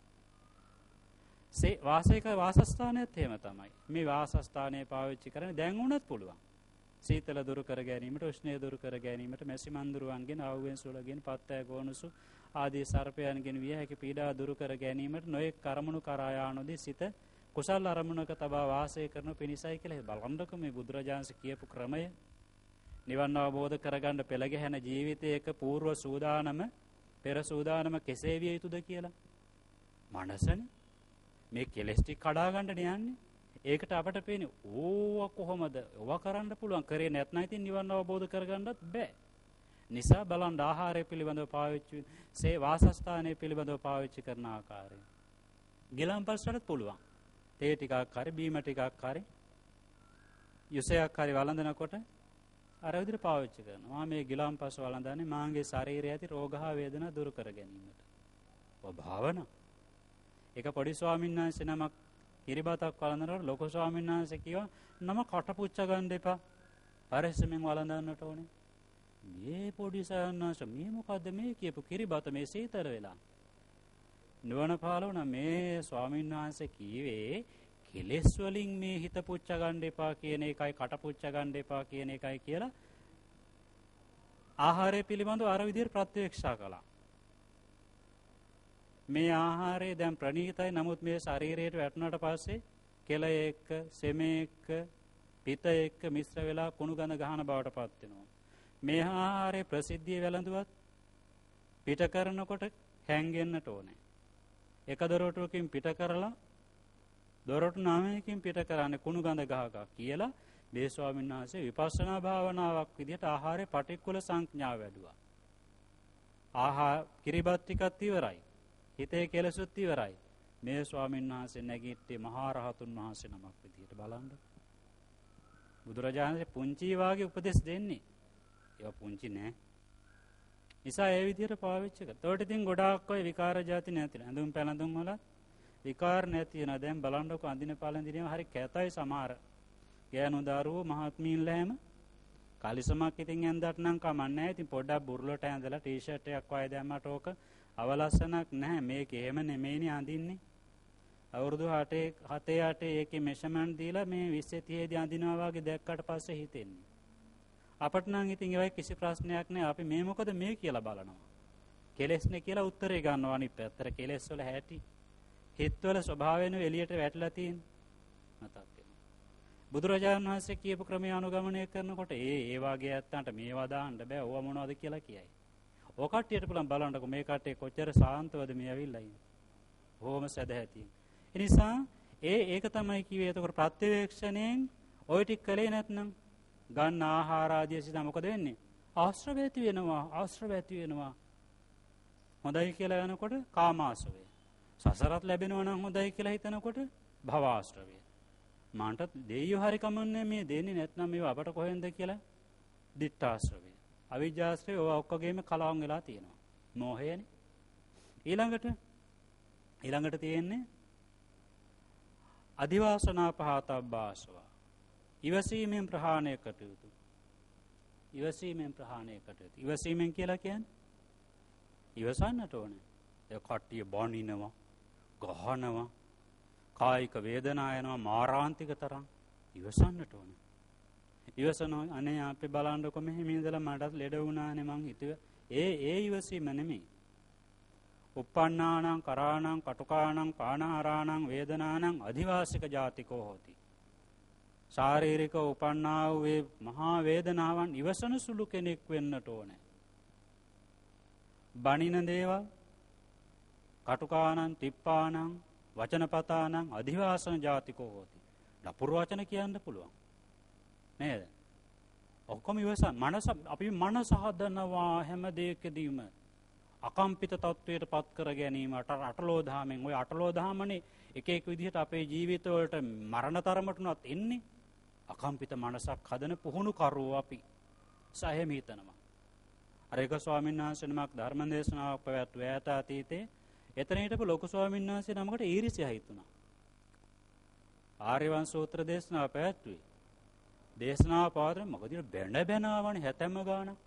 සේ වාසයක වාසස්ථානයත් එහෙම තමයි. මේ වාසස්ථානය පාවිච්චි කරන්නේ දැන් වුණත් පුළුවන්. සීතල දුරු කර ගැනීමට, උෂ්ණය දුරු කර ගැනීමට, මැසි මඳුරුවන්ගෙන්, අවුවෙන් සුළඟෙන්, පත්තෑ ගෝනුසු ආදී සර්පයන්ගෙන් විය හැකි පීඩා දුරු කර ගැනීමට නොයෙක් කරමුණු කරා යානොදී සිත කුසල් අරමුණක තබා වාසය කරනු පිණිසයි කියලා බලන්නකො මේ බුදුරජාණන් කියපු ක්‍රමය. නිවන් අවබෝධ කරගන්න පෙළ ගැහෙන ජීවිතයක పూర్ව සූදානම පෙර සූදානම කෙසේ විය යුතුද කියලා. මනසනේ මේ කෙලෙස් ටික කඩා ගන්න යන්නේ. ඒකට අපට පේන්නේ ඕවා කොහොමද? ඕවා කරන්න පුළුවන්. කරේ නැත්නම් ඉතින් නිවන් අවබෝධ කරගන්නත් බෑ. නිසා බලන්න ආහාරය පිළිබඳව පාවිච්චි, සේ වාසස්ථානය පිළිබඳව පාවිච්චි කරන ආකාරය. ගිලන්පසට පුළුවන්. තේ ටිකක් හරි බීම ටිකක් හරි යුසයක් හරි වළඳනකොට අර විදිහට පාවිච්චි කරනවා. මම මේ ගිලන්පස වළඳන්නේ මාගේ ශරීරයේ ඇති රෝග හා වේදනා දුරු කර ගැනීමට. ඔය භාවනා. ඒක පොඩි ස්වාමීන් වහන්සේ නමක් කිරිබතක් වළඳනකොට ලොකු ස්වාමීන් වහන්සේ කිව්වා නම කටපුච්ච ගන්න එපා. පරිස්සමෙන් වළඳන්නට ඕනේ. මේ පොඩි සයන්නාස මේ මොකද්ද මේ කියපු කිරිබත මේ සීතල වෙලා. නුවණ පාලවන මේ ස්වාමීන් වහන්සේ කීවේ කෙලෙස් වලින් මේ හිත පුච්ච ගන්න එපා කියන එකයි කට පුච්ච ගන්න එපා කියන එකයි කියලා ආහාරය පිළිබඳව අර විදිහට ප්‍රත්‍යක්ෂා කළා. මේ ආහාරය දැන් ප්‍රණීතයි. නමුත් මේ ශරීරයට වැටුණාට පස්සේ කෙල එක්ක, සෙම එක්ක, පිත එක්ක මිශ්‍ර වෙලා කුණු ගඳ ගහන බවට පත් වෙනවා. මේ ආහාරයේ ප්‍රසිද්ධිය වැළඳුවත් පිට කරනකොට හැංගෙන්නට ඕනේ. එක දොරටුවකින් පිට කරලා දොරටු නවයකින් පිට කරන්නේ කුණු ගඳ ගහක කියලා මේ ස්වාමීන් වහන්සේ විපස්සනා භාවනාවක් විදිහට ආහාරයේ පටික්කුල සංඥාව වැඩුවා. ආහාර කිරිබත් ටිකත් ඉවරයි. හිතේ කෙලසුත් ඉවරයි. මේ ස්වාමීන් වහන්සේ නැගිට්ටේ මහා රහතුන් වහන්සේ නමක් විදිහට බලන්න. බුදුරජාණන් පුංචි වාගේ උපදෙස් දෙන්නේ. ඒවා පුංචි නෑ. නිසා ඒ විදිහට පාවිච්චි කරා. ඒකට ඉතින් ගොඩාක් ඔය විකාර જાති නැති. ඇඳුම් පැළඳුම් වල විකාර නැති වෙනවා. දැන් බලන්නකො අඳින පළඳිනේම හරි කැතයි සමහර. ගෑනු දරුවෝ මහත්මීන්ලා හැම කලිසමක් ඉතින් ඇඳට නම් කමන්නේ නැහැ. ඉතින් පොඩ්ඩක් බුර්ලට ඇඳලා ටී-ෂර්ට් එකක් වගේ දැම්මට ඕක අවලස්සනක් නැහැ. මේක එහෙම නෙමෙයිනේ අඳින්නේ. අවුරුදු හතේ හතේ අටේ ඒකේ මෙෂර්මන්ට් දීලා මේ විස්සේ තිහේ දී අඳිනවා වගේ දැක්කට පස්සේ හිතෙන්නේ. අපට නම් ඉතින් ඒවයි කිසි ප්‍රශ්නයක් නැහැ. අපි මේ මොකද මේ කියලා බලනවා. කෙලෙස්නේ කියලා උත්තරේ ගන්නවා. අනිත් පැත්තට කෙලෙස් වල හැටි හිතවල ස්වභාවයෙන් එළියට වැටලා තියෙන මතක් වෙනවා. බුදුරජාණන් වහන්සේ කියපු ක්‍රමය අනුගමනය කරනකොට ඒ ඒ වාගේ ඇත්තන්ට මේවා දාන්න බෑ. ඕවා මොනවද කියලා කියයි. ඔය කට්ටියට පුළුවන් බලන්නකො මේ කට්ටිය කොච්චර සාන්තවද මේ ඇවිල්ලා ඉන්නේ. බොහොම සදහැතියි. ඒ නිසා ඒ ඒක තමයි කිව්වේ. එතකොට ප්‍රත්‍යවේක්ෂණයෙන් ওই ටික කලේ නැත්නම් ගන්න ආහාර ආදී සිත මොකද වෙන්නේ? ආශ්‍රව ඇති වෙනවා. ආශ්‍රව ඇති වෙනවා. හොඳයි කියලා යනකොට කාමාශ්‍රවය. සසරත් ලැබෙනවා නම් හොඳයි කියලා හිතනකොට භවආශ්‍රවය. මාන්ට දෙයියෝ හරි කමන්නේ මේ දෙන්නේ නැත්නම් මේව අපට කොහෙන්ද කියලා දිට්ඨාශ්‍රවය. අවිජ්ජාශ්‍රවය ඔය ඔක්කොගේම කලවම් වෙලා තියෙනවා. මෝහයනේ. ඊළඟට ඊළඟට තියෙන්නේ අදිවාසනා පහතබ්බාසව. ඉවසීමෙන් ප්‍රහාණය කටයුතු. ඉවසීමෙන් ප්‍රහාණය කටයුතු. ඉවසීමෙන් කියලා කියන්නේ ඉවසන්නට ඕනේ. ඒ කට්ටිය බොනිනවා, ගහනවා, කායික වේදනා එනවා මාරාන්තික තරම්. ඉවසන්නට ඕනේ. ඉවසනවා අනේ අපි බලන්නකො මෙහෙම ඉඳලා මටත් ලෙඩ වුණානේ මං හිතුවේ. ඒ ඒ ඉවසීම නෙමෙයි. uppannānaṁ karānaṁ katukāraṇaṁ pāṇahārāණං වේදනානං අධිවාසික ජාතිකෝ හෝති. ශාරීරික උපන්නා වූ වේ මහා වේදනාවන් ඉවසන සුළු කෙනෙක් වෙන්නට ඕනේ. බණින දේවල් කටුකානං තිප්පානං වචනපතානං අධිවාසන ජාතිකෝ හෝති. ලපුරු වචන කියන්න පුළුවන් නේද? ඔක්කොම ඉවසන මනස අපි මනස හදනවා හැම දෙයකදීම අකම්පිත තත්වයට පත් කර ගැනීමට අටලෝ දහමෙන් ඔය අටලෝ දහමනේ එක එක විදිහට අපේ ජීවිත වලට මරණ තරමටවත් එන්නේ. අකම්පිත මනසක් හදන පුහුණු කරෝ අපි සහෙම හිතනවා. අර එක ස්වාමීන් වහන්සේ නමක් ධර්ම දේශනාවක් පැවැත්වුවා ඈත අතීතේ. එතන හිටපු ලොකු ස්වාමීන් වහන්සේ නමකට ඊර්ෂ්‍යා හිතුණා. ආර්යවංශ සූත්‍ර දේශනාව පැවැත්වුවේ. දේශනාව පාදන මොකද බැන බැනවනේ හැතැම්ම ගානක්.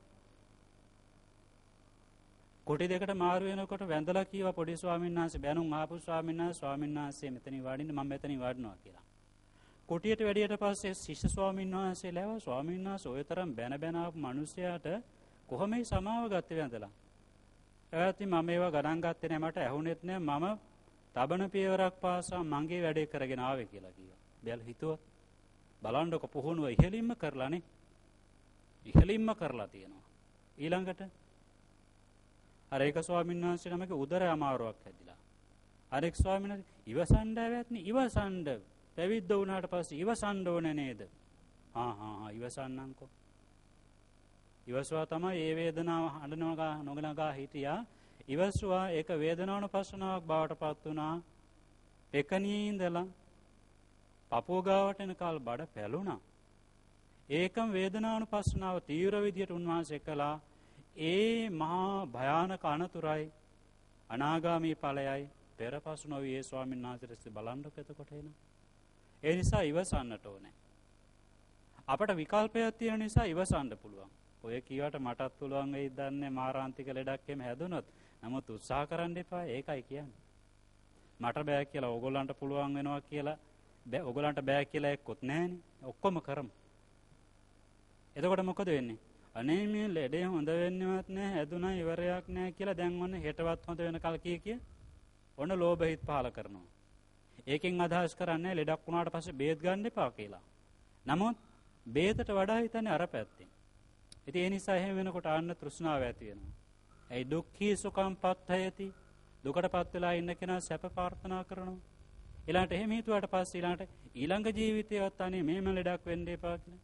කොටි දෙකට මාරු වෙනකොට වැඳලා කීවා පොඩි ස්වාමීන් වහන්සේ බැනුම් ආපු ස්වාමීන් වහන්සේ ස්වාමීන් වහන්සේ මෙතනින් වඩින්න මම මෙතනින් වඩනවා කියලා. කොටියට වැඩියට පස්සේ ශිෂ්‍ය ස්වාමීන් වහන්සේ ලෑව ස්වාමීන් වහන්සේ ඔය තරම් බැන බැන ආපු මිනිසයාට කොහොමයි සමාව ගත්තේ වැඳලා. ඇති මම ඒවා ගණන් ගත්තේ නැහැ, මට ඇහුනෙත් නැහැ, මම තබන පියවරක් පාසා මගේ වැඩේ කරගෙන ආවේ කියලා කිව්වා. බැල හිතුවත් බලන්නකො පුහුණුව ඉහෙලින්ම කරලානේ. ඉහෙලින්ම කරලා තියෙනවා. ඊළඟට අර ඒක ස්වාමීන් වහන්සේ නමක උදර අමාරුවක් හැදිලා. අනෙක් ස්වාමීන් වහන්සේ ඉවසන්න ඇවැත්නි, ඉවසන්න. පැවිද්ද වුණාට පස්සේ ඉවසන්න ඕනේ නේද? ආ ආ ආ ඉවසන්නම්කෝ. ඉවසුවා තමයි ඒ වේදනාව හඬනවා නොගනගා හිටියා. ඉවසුවා ඒක වේදනානුපස්සනාවක් බවට පත් වුණා. පෙකණියේ ඉඳලා පපුව ගාවට එනකල් බඩ පැලුණා. ඒකම වේදනානුපස්සනාව තීව්‍ර විදියට උන්වහන්සේ කළා. ඒ මහා භයානක අනතුරයි අනාගාමී ඵලයයි පෙරපසු නොවි ඒ ස්වාමීන් වහන්සේට බලන්නක එතකොට එන. ඒ නිසා ඉවසන්නට ඕනේ. අපට විකල්පයක් තියෙන නිසා ඉවසන්න පුළුවන්. ඔය කීවට මටත් පුළුවන් වෙයි දන්නේ මාරාන්තික ලෙඩක් එම හැදුනොත්. නමුත් උත්සාහ කරන්න එපා. ඒකයි කියන්නේ. මට බෑ කියලා ඕගොල්ලන්ට පුළුවන් වෙනවා කියලා බෑ ඕගොල්ලන්ට බෑ කියලා එක්කොත් නැහැනේ. ඔක්කොම කරමු. එතකොට මොකද වෙන්නේ? අනේ මේ ලෙඩේ හොඳ වෙන්නේවත් නැහැ, හැදුනා ඉවරයක් නැහැ කියලා දැන් ඔන්න හෙටවත් හොඳ වෙනකල් කිය කිය ඔන්න ලෝභ හිත් පහල කරනවා. ඒකෙන් අදහස් කරන්නේ ලෙඩක් වුණාට පස්සේ බේත් ගන්න එපා කියලා. නමුත් බේතට වඩා හිතන්නේ අර පැත්තෙන්. ඉතින් ඒ නිසා එහෙම වෙනකොට ආන්න තෘෂ්ණාව ඇති වෙනවා. ඒ දුක්ඛී සුඛම් පත්තයති. දුකටපත් වෙලා ඉන්න කෙනා සැප ප්‍රාර්ථනා කරනවා. ඊළඟට එහෙම හිතුවාට පස්සේ ඊළඟට ඊළඟ ජීවිතේවත් අනේ මේම ලෙඩක් වෙන්න එපා කියලා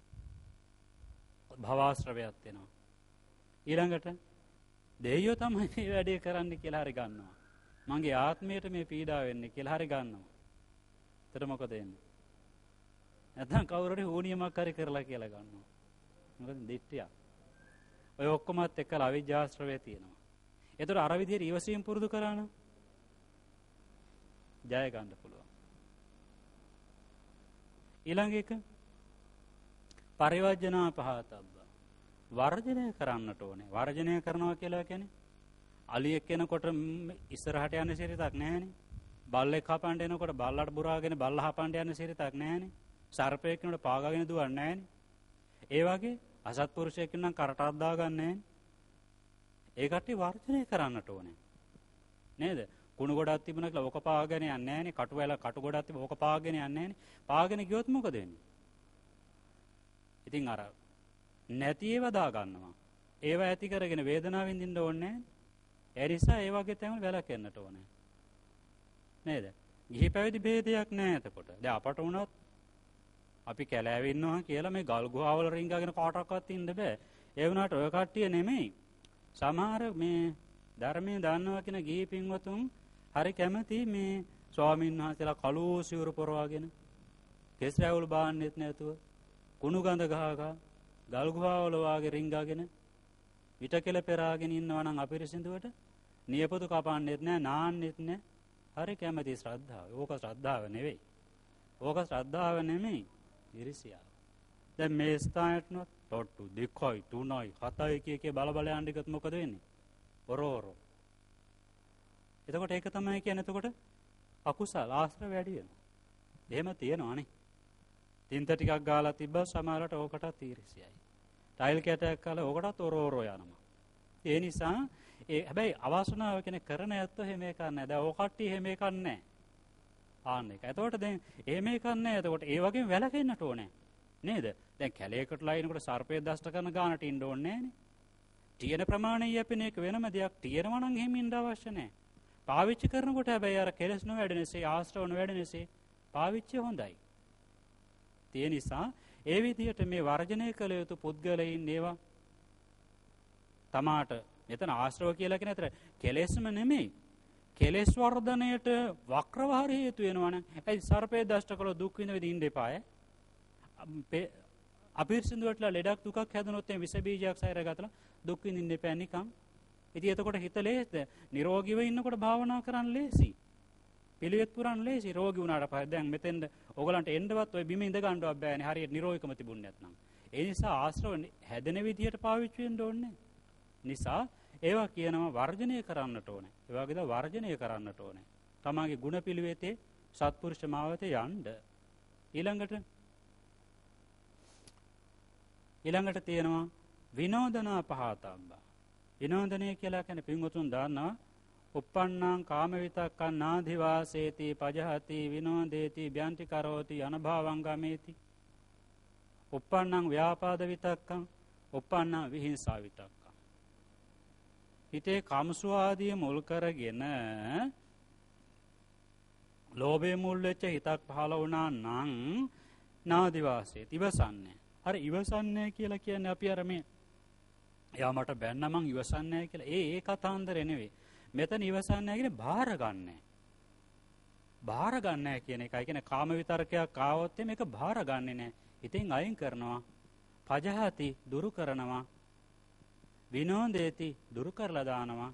භවආශ්‍රවයක් වෙනවා. ඊළඟට දෙයියෝ තමයි මේ වැඩේ කරන්න කියලා හරි ගන්නවා. මගේ ආත්මයට මේ පීඩාව වෙන්නේ කියලා හරි ගන්නවා. එතකොට මොකද වෙන්නේ? නැත්නම් කවුරු හරි හෝනියමක් හරි කරලා කියලා ගන්නවා. මොකද දිට්ඨිය. ඔය ඔක්කොමත් එක්කලා අවිජ්ජාශ්‍රවය තියෙනවා. එතකොට අර විදිහට ඊවසීම් පුරුදු කරා නම් ජය ගන්න පුළුවන්. ඊළඟ එක පරිවර්ජනා පහතබ්බ. වර්ජනය කරන්නට ඕනේ. වර්ජනය කරනවා කියලා කියන්නේ අලියෙක් කෙනකොට ඉස්සරහට යන සිරිතක් නැහැනේ. බල්ලෙක් හපන්න එනකොට බල්ලට බුරාගෙන බල්ල හපන්න යන සිරිතක් නැහැනේ. සර්පයෙක් කෙනකොට පාගාගෙන දුවන්නේ නැහැනේ. ඒ වගේ අසත්පුරුෂයෙක් නම් කරටක් දාගන්නේ නැහැනේ. ඒ කට්ටිය වර්ජනය කරන්නට ඕනේ. නේද? කුණු ගොඩක් තිබුණා කියලා ඕක පාගගෙන යන්නේ නැහැනේ. කටු වල කටු ගොඩක් තිබුණා ඕක පාගගෙන යන්නේ නැහැනේ. පාගගෙන ගියොත් මොකද වෙන්නේ? ඉතින් අර නැති ඒවා දා ගන්නවා. ඒවා ඇති කරගෙන වේදනාව විඳින්න ඕනේ නැහැ. ඒ නිසා ඒ වගේ තැන්වල වැළකෙන්නට ඕනේ. නේද? ගිහි පැවිදි ભેදයක් නැහැ එතකොට. දැන් අපට වුණත් අපි කැලෑවේ ඉන්නවා කියලා මේ ගල් ගුහාවල රින්ගගෙන කාටවත් ඉන්න බෑ. ඒ වුණාට ඔය කට්ටිය නෙමෙයි. සමහර මේ ධර්මයේ දන්නවා කියන ගිහි පින්වතුන් හරි කැමති මේ ස්වාමීන් වහන්සේලා කළු සිවුරු පොරවාගෙන කෙස් රැවුල් බාන්නෙත් නැතුව කුණු ගඳ ගහගා ගල් ගුහාවල වාගේ රින්ගගෙන විට කෙල පෙරාගෙන ඉන්නවා නම් අපිරිසිදුවට නියපොතු කපන්නෙත් නැහැ, නාන්නෙත් නැහැ. හරි කැමති ශ්‍රද්ධාව. ඕක ශ්‍රද්ධාව නෙවෙයි. ඕක ශ්‍රද්ධාව නෙමෙයි. ඉරිසියාව. දැන් මේ ස්ථානයටනොත් තොට්ටු දෙකයි තුනයි හතයි කිය කිය බල බල යන්න ගියොත් මොකද වෙන්නේ? ඔරෝරෝ. එතකොට ඒක තමයි කියන්නේ. එතකොට අකුසල ආශ්‍රව වැඩි වෙනවා. එහෙම තියෙනවානේ. තින්ත ටිකක් ගාලා තිබ්බා සමහරට ඕකටත් ඊර්ෂ්‍යයි. ටයිල් කැටයක් කාලා ඕකටත් ඔරෝරෝ යනවා. ඒ නිසා ඒ හැබැයි අවාසනාව කෙනෙක් කරන ඇත්තෝ එහෙම එකක් නැහැ. දැන් ඕ කට්ටිය එහෙම එකක් නැහැ. ආන්න එක. එතකොට දැන් එහෙම එකක් නැහැ. එතකොට ඒ වගේම වැළකෙන්නට ඕනේ. නේද? දැන් කැලේකට ලයිනකොට සර්පය දෂ්ට කරන ගානට ඉන්න ඕනේ නැහනේ. තියෙන ප්‍රමාණය යැපෙන එක වෙනම දෙයක්. තියෙනවා නම් එහෙම ඉන්න අවශ්‍ය නැහැ. පාවිච්චි කරනකොට හැබැයි අර කෙලස් නොවැඩෙනසේ ආශ්‍රව නොවැඩෙනසේ පාවිච්චි හොඳයි. ඒ නිසා ඒ විදිහට මේ වර්ජනය කළ යුතු පුද්ගලයින් ඒවා තමාට මෙතන ආශ්‍රව කියලා කියන අතර කෙලෙස්ම නෙමෙයි. කෙලෙස් වර්ධනයට වක්‍රවහර හේතු වෙනවනේ. ඒ සර්පේ දෂ්ට කළ දුක් විඳ විඳ ඉන්න එපාය. අපිරිසිදුවටලා ලෙඩක් දුකක් හැදුනොත් එම් විස බීජයක් සයරගතලා දුක් විඳින්න එපා නිකන්. ඉතින් එතකොට හිත ලේසිද? නිරෝගීව ඉන්නකොට භාවනා කරන්න ලේසි. පිළිවෙත් පුරන්න ලේසි. රෝගී වුණාට පස්සේ දැන් මෙතෙන්ද ඕගලන්ට එන්නවත් ඔය බිම ඉඳ ගන්නවත් බෑනේ. හරියට නිරෝගීකම තිබුණ නැත්නම්. ඒ නිසා ආශ්‍රව හැදෙන විදියට පාවිච්චි වෙන්න ඕනේ. නිසා ඒවා කියනවා වර්ජනය කරන්නට ඕනේ. ඒ වගේද වර්ජනය කරන්නට ඕනේ. තමාගේ ගුණ පිළිවෙතේ සත්පුරුෂ මාවතේ යන්න. ඊළඟට ඊළඟට තියෙනවා විනෝදනා පහතබ්බ. විනෝදනය කියලා කියන්නේ පින්වතුන් දන්නවා uppannāṃ kāma vitakkam nādhivāseti pajahati vinodeti byanti karoti anabhāvaṃ gameti uppannāṃ vyāpāda vitakkam uppannāṃ vihinsā vitakkam හිතේ කාමසු ආදී මුල් කරගෙන ලෝභය මුල් වෙච්ච හිතක් පහළ වුණා නම් නාදිවාසේති ඉවසන්නේ. අර ඉවසන්නේ කියලා කියන්නේ අපි අර මේ එයා මට බැන්න මං ඉවසන්නේ කියලා. ඒ ඒ කතාන්දරේ නෙවෙයි. මෙතන ඉවසන්නේ කියන්නේ බාර ගන්නෑ. බාර ගන්නෑ කියන එකයි. කියන්නේ කාම විතරකයක් ආවොත් මේක බාර ගන්නෙ නෑ. ඉතින් අයින් කරනවා. පජහති දුරු කරනවා. විනෝදේති දුරු කරලා දානවා.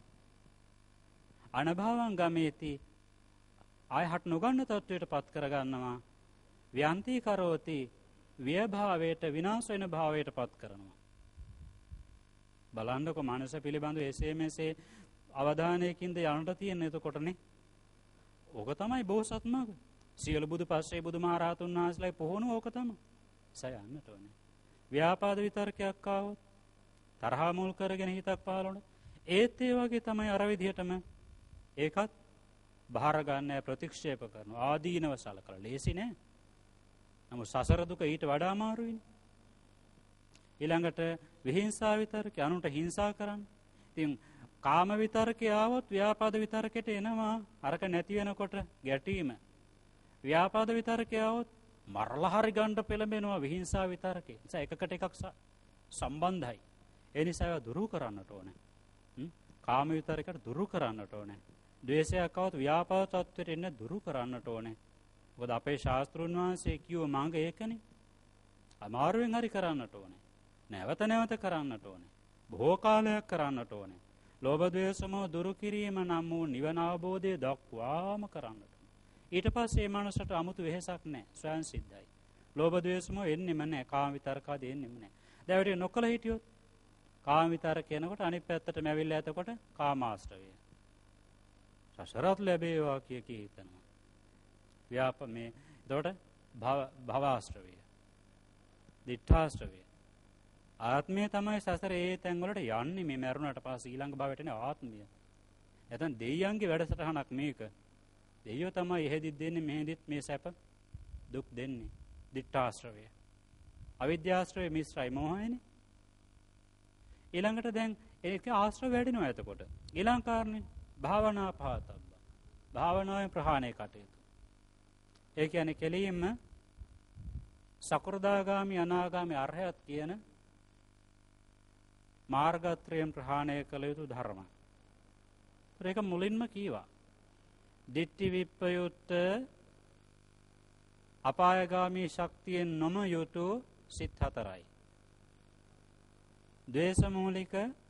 අනභවං ගමේති ආය හට නොගන්න තත්වයට පත් කර ගන්නවා. ව්‍යන්ති කරෝති ව්‍යභාවයට විනාශ වෙන භාවයට පත් කරනවා. බලන්නකො මනස පිළිබඳව එසේ මෙසේ අවධානයකින්ද යන්නට තියෙන එතකොටනේ. ඕක තමයි බෝසත් මාර්ගය. සියලු බුදු පස්සේ බුදු මහරහතුන් වහන්සේලායි පොහොනුව ඕක තමයි. සයන්නට ඕනේ. ව්‍යාපාද විතරකයක් ආවොත් තරහා මුල් කරගෙන හිතක් පහළොන ඒත් ඒ වගේ තමයි අර විදිහටම ඒකත් බාර ගන්න ප්‍රතික්ෂේප කරනවා. ආදීනව සලකලා ලේසි නෑ. නමුත් සසර දුක ඊට වඩා අමාරුයිනේ. ඊළඟට විහිංසා විතරක අනුන්ට හිංසා කරන්න. ඉතින් කාම විතරකේ ආවොත් ව්‍යාපාද විතරකෙට එනවා. අරක නැති වෙනකොට ගැටීම. ව්‍යාපාද විතරකේ ආවොත් මරලා හරි ගන්න පෙළඹෙනවා විහිංසා විතරකේ. ඒ නිසා එකකට එකක් සම්බන්ධයි. ඒ නිසා ඒවා දුරු කරන්නට ඕනේ. කාම විතරකට දුරු කරන්නට ඕනේ. ද්වේෂයක් આવත් ව්‍යාපාද තත්ත්වයට එන්න දුරු කරන්නට ඕනේ. මොකද අපේ ශාස්ත්‍රුන් වහන්සේ කිව්ව මාර්ග ඒකනේ. අමාරුවෙන් හරි කරන්නට ඕනේ. නැවත නැවත කරන්නට ඕනේ. බොහෝ කාලයක් කරන්නට ඕනේ. ලෝභ ද්වේෂ මොහ දුරු කිරීම නම් වූ නිවන අවබෝධය දක්වාම කරන්නට. ඊට පස්සේ මේ මනසට 아무තු වෙහසක් නැහැ. ස්වයන් සිද්ධයි. ලෝභ ද්වේෂ මොහ එන්නෙම නැහැ. කාම විතරකාදී එන්නෙම නැහැ. දැන් වැඩි නොකල හිටියොත් කාම විතර කියනකොට අනිත් පැත්තටම ඇවිල්ලා එතකොට කාමාශ්‍රවය. සසරත් ලැබේවා කිය කී හිතනවා. ව්‍යාප මේ එතකොට භව භවආශ්‍රවය. දිඨාශ්‍රවය. ආත්මය තමයි සසරේ ඒ තැන් වලට යන්නේ මේ මරුණට පස්සේ ඊළඟ භවයට එන ආත්මය. නැත්නම් දෙයියන්ගේ වැඩසටහනක් මේක. දෙයියෝ තමයි එහෙදිත් දෙන්නේ මෙහෙදිත් මේ සැප දුක් දෙන්නේ. දිඨාශ්‍රවය. අවිද්‍යාශ්‍රවය මිශ්‍රයි මොහයනේ. ඊළඟට දැන් ඒක ආශ්‍රව වැඩිනවා එතකොට. ඊළඟ කාරණේ භාවනා පහතබ්බ. භාවනාවේ ප්‍රහාණය කටයුතු. ඒ කියන්නේ කෙලින්ම සකෘදාගාමි අනාගාමි අරහත් කියන මාර්ගත්‍රයෙන් ප්‍රහාණය කළ යුතු ධර්ම. ඒක මුලින්ම කීවා. දිට්ඨි විප්පයුත්ත අපායගාමී ශක්තියෙන් නොම යුතු සිත් හතරයි. ද්වේෂ මූලික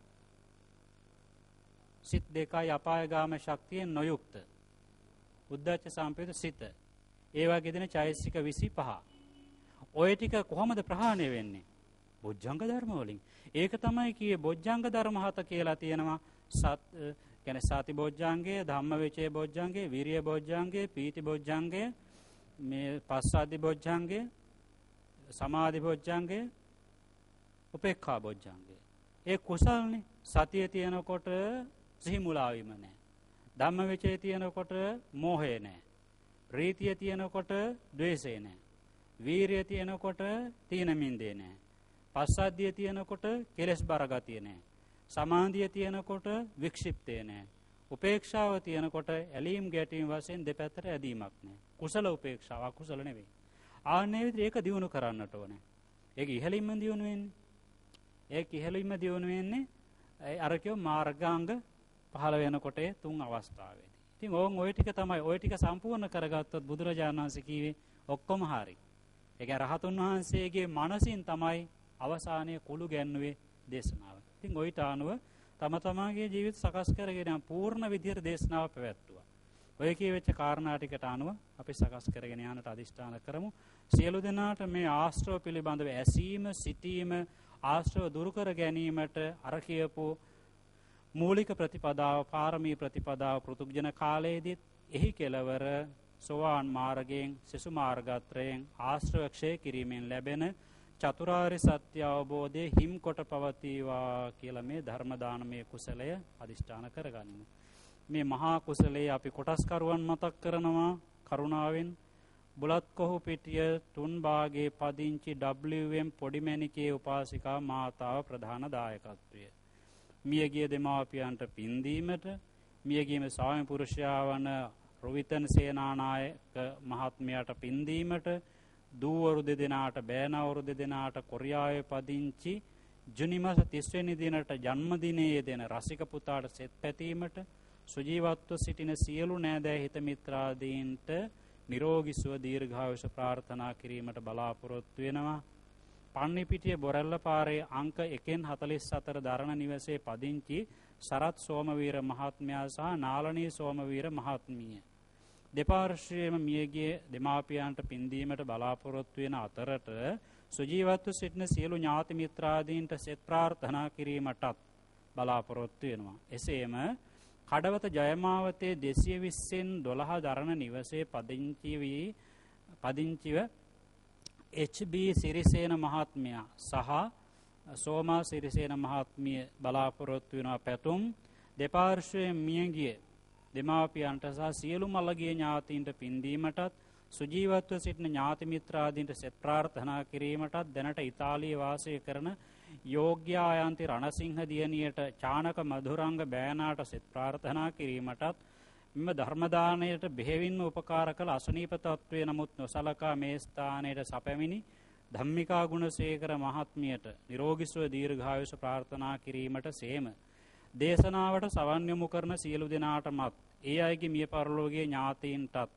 සිත් දෙකයි අපායගාම ශක්තියෙන් නොයුක්ත. උද්ධච්ච සම්පයුත සිත. ඒ වගේ දෙන චෛතසික විසිපහ. ඔය ටික කොහොමද ප්‍රහාණය වෙන්නේ? බොජ්ජංග ධර්ම වලින්. ඒක තමයි කියේ බොජ්ජංග ධර්ම හත කියලා තියෙනවා. සත් කියන්නේ සති බොජ්ජංගය, ධම්මවිචේ බොජ්ජංගය, විරිය බොජ්ජංගය, පීති බොජ්ජංගය, මේ පස්සද්ධි බොජ්ජංගය, සමාධි බොජ්ජංගය, උපේක්ඛා බොජ්ජංගය. ඒ කුසල්නේ. සතිය තියෙනකොට සිහි මුලා වීම නැහැ. ධම්මවිචේ තියෙනකොට මෝහය නැහැ. ප්‍රීතිය තියෙනකොට ද්වේෂය නැහැ. වීරිය තියෙනකොට තීන මින්දේ නැහැ. පස්සද්ධිය තියෙනකොට කෙලෙස් බර ගතිය නැහැ. සමාධිය තියෙනකොට වික්ෂිප්තේ නැහැ. උපේක්ෂාව තියෙනකොට ඇලීම් ගැටීම් වශයෙන් දෙපැත්තට ඇදීමක් නැහැ. කුසල උපේක්ෂාව අකුසල නෙවෙයි. ආන්නේ විදිහට ඒක දියුණු කරන්නට ඕනේ. ඒක ඉහළින්ම දියුණු වෙන්නේ. ඒක ඉහළින්ම දියුණු වෙන්නේ අර කියව මාර්ගාංග පහළ වෙනකොට තුන් අවස්ථාවේදී. ඉතින් ඕන් ওই ටික තමයි ওই ටික සම්පූර්ණ කරගත්තොත් බුදුරජාණන් වහන්සේ කීවේ ඔක්කොම හරි. ඒ කියන්නේ රහතුන් වහන්සේගේ මනසින් තමයි අවසානයේ කුළු ගැන්නුවේ දේශනාව. ඉතින් ওইට අනුව තම තමාගේ ජීවිත සකස් කරගෙන පූර්ණ විදියට දේශනාව පැවැත්තුවා. ඔය කියවෙච්ච කාරණා ටිකට අනුව අපි සකස් කරගෙන යන්නට අදිෂ්ඨාන කරමු. සියලු දෙනාට මේ ආශ්‍රව පිළිබඳව ඇසීම, සිටීම, ආශ්‍රව දුරු කර ගැනීමට අර කියපු මූලික ප්‍රතිපදාව, පාරමී ප්‍රතිපදාව පෘතුග්ජන කාලයේදීත් එහි කෙලවර සෝවාන් මාර්ගයෙන්, සසු මාර්ගත්‍රයෙන් ආශ්‍රව ක්ෂය කිරීමෙන් ලැබෙන චතුරාර්ය සත්‍ය අවබෝධයේ හිම් කොට පවතිවා කියලා මේ ධර්ම දානමය කුසලය අදිෂ්ඨාන කරගනිමු. මේ මහා කුසලයේ අපි කොටස්කරුවන් මතක් කරනවා කරුණාවෙන්. බුලත් කොහු පිටිය තුන් භාගයේ පදිංචි ඩබ්ලිව් එම් පොඩිමැණිකේ උපාසිකා මාතාව ප්‍රධාන දායකත්වය. මියගිය දෙමාපියන්ට පින් දීමට, මියගියම ස්වාමි පුරුෂයා වන රොවිතන් සේනානායක මහත්මයාට පින් දීමට, දූවරු දෙදෙනාට බෑනවරු දෙදෙනාට කොරියාවේ පදිංචි ජුනි මාස තිස් වෙනි දිනට ජන්මදිනයේ දෙන රසික පුතාට සෙත් පැතීමට, සුජීවත්ව සිටින සියලු නෑදෑ හිත මිත්‍රාදීන්ට නිරෝගී සුව දීර්ඝායුෂ ප්‍රාර්ථනා කිරීමට බලාපොරොත්තු වෙනවා. පන්නිපිටිය බොරැල්ල පාරේ අංක එකෙන් හතළිස් හතර දරණ නිවසේ පදිංචි සරත් සෝමවීර මහත්මයා සහ නාලනී සෝමවීර මහත්මිය දෙපාර්ශ්වයේම මියගිය දෙමාපියන්ට පින්දීමට බලාපොරොත්තු වෙන අතරට සුජීවත්ව සිටින සියලු ඥාති මිත්‍රාදීන්ට සෙත් ප්‍රාර්ථනා කිරීමටත් බලාපොරොත්තු වෙනවා. එසේම කඩවත ජයමාවතේ දෙසිය විස්සෙන් දොළහ දරණ නිවසේ පදිංචි වී පදිංචිව එච් බී සිරිසේන මහත්මයා සහ සෝමා සිරිසේන මහත්මිය බලාපොරොත්තු වෙනවා පැතුම් දෙපාර්ශ්වයෙන් මියගිය දෙමාපියන්ට සහ සියලු මළගිය ඥාතීන්ට පින්දීමටත් සුජීවත්ව සිටින ඥාති මිත්‍රාදීන්ට සෙත් ප්‍රාර්ථනා කිරීමටත් දැනට ඉතාලියේ වාසය කරන යෝග්‍යායන්ති රණසිංහ දියණියට චානක මధుරංග බෑනාට සෙත් ප්‍රාර්ථනා කිරීමටත් මෙම ධර්ම දාණයට බෙහෙවින්ම උපකාර කළ අසනීප තත්වයේ නමුත් නොසලකා මේ ස්ථානයට සැපැමිණි ධම්මිකා ගුණසේකර මහත්මියට නිරෝගී සුව දීර්ඝායුෂ ප්‍රාර්ථනා කිරීමට සේම දේශනාවට සවන් යොමු කරන සියලු දෙනාටමත් ඒ අයගේ මිය පරලෝකීය ඥාතීන්ටත්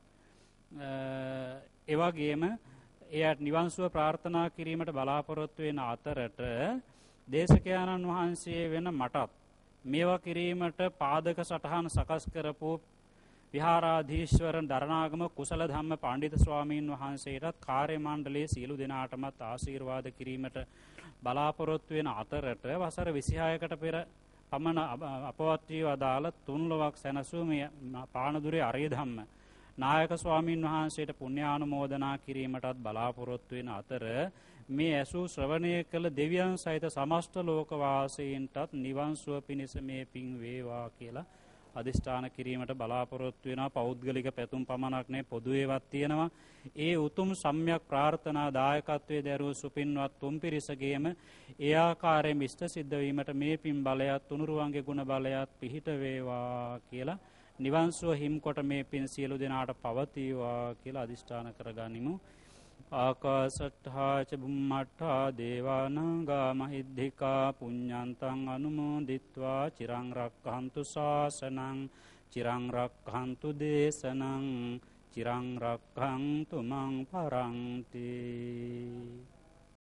එවැගේම එයට නිවන් සුව ප්‍රාර්ථනා කිරීමට බලාපොරොත්තු වෙන අතරට දේශකයන්න් වහන්සේ වෙන මටත් මේවා කිරීමට පාදක සටහන් සකස් කරපු විහාරාධීශ්වර දරණාගම කුසල ධම්ම පඬිතු ස්වාමීන් වහන්සේටත් කාර්ය මණ්ඩලයේ සියලු දෙනාටමත් ආශිර්වාද කිරීමට බලාපොරොත්තු වෙන අතරට වසර විසිහයකට පෙර පමණ අපවත් වී වදාළ තුන්ලොවක් සැනසූ මේ පානදුරේ අරිය ධම්ම නායක ස්වාමීන් වහන්සේට පුණ්‍යානුමෝදනා කිරීමටත් බලාපොරොත්තු වෙන අතර මේ ඇසූ ශ්‍රවණය කළ දෙවියන් සහිත සමස්ත ලෝකවාසීන්ටත් නිවන් සුව පිණිස මේ පින් වේවා කියලා අදිෂ්ඨාන කිරීමට බලාපොරොත්තු වෙනවා. පෞද්ගලික පැතුම් පමණක් නෙවෙයි පොදු ඒවත් තියෙනවා. ඒ උතුම් සම්‍යක් ප්‍රාර්ථනා දායකත්වයේ දරූ සුපින්වත් තුන් පිරිසගේම ඒ ආකාරයෙන් ඉෂ්ට සිද්ධ වීමට මේ පින් බලයත් තුනුරුවන්ගේ ගුණ බලයත් පිහිට වේවා කියලා නිවන් සුව හිම් කොට මේ පින් සියලු දෙනාට පවතිවා කියලා අදිෂ්ඨාන කරගනිමු. ආකාශට්ඨා ච බුම්මට්ඨා දේවානාගා මහිද්దికා පුඤ්ඤන්තං අනුමෝදිත්වා චිරං රක්ඛන්තු ශාසනං චිරං රක්ඛන්තු දේශනං චිරං රක්ඛන්තු මං පරන්ති.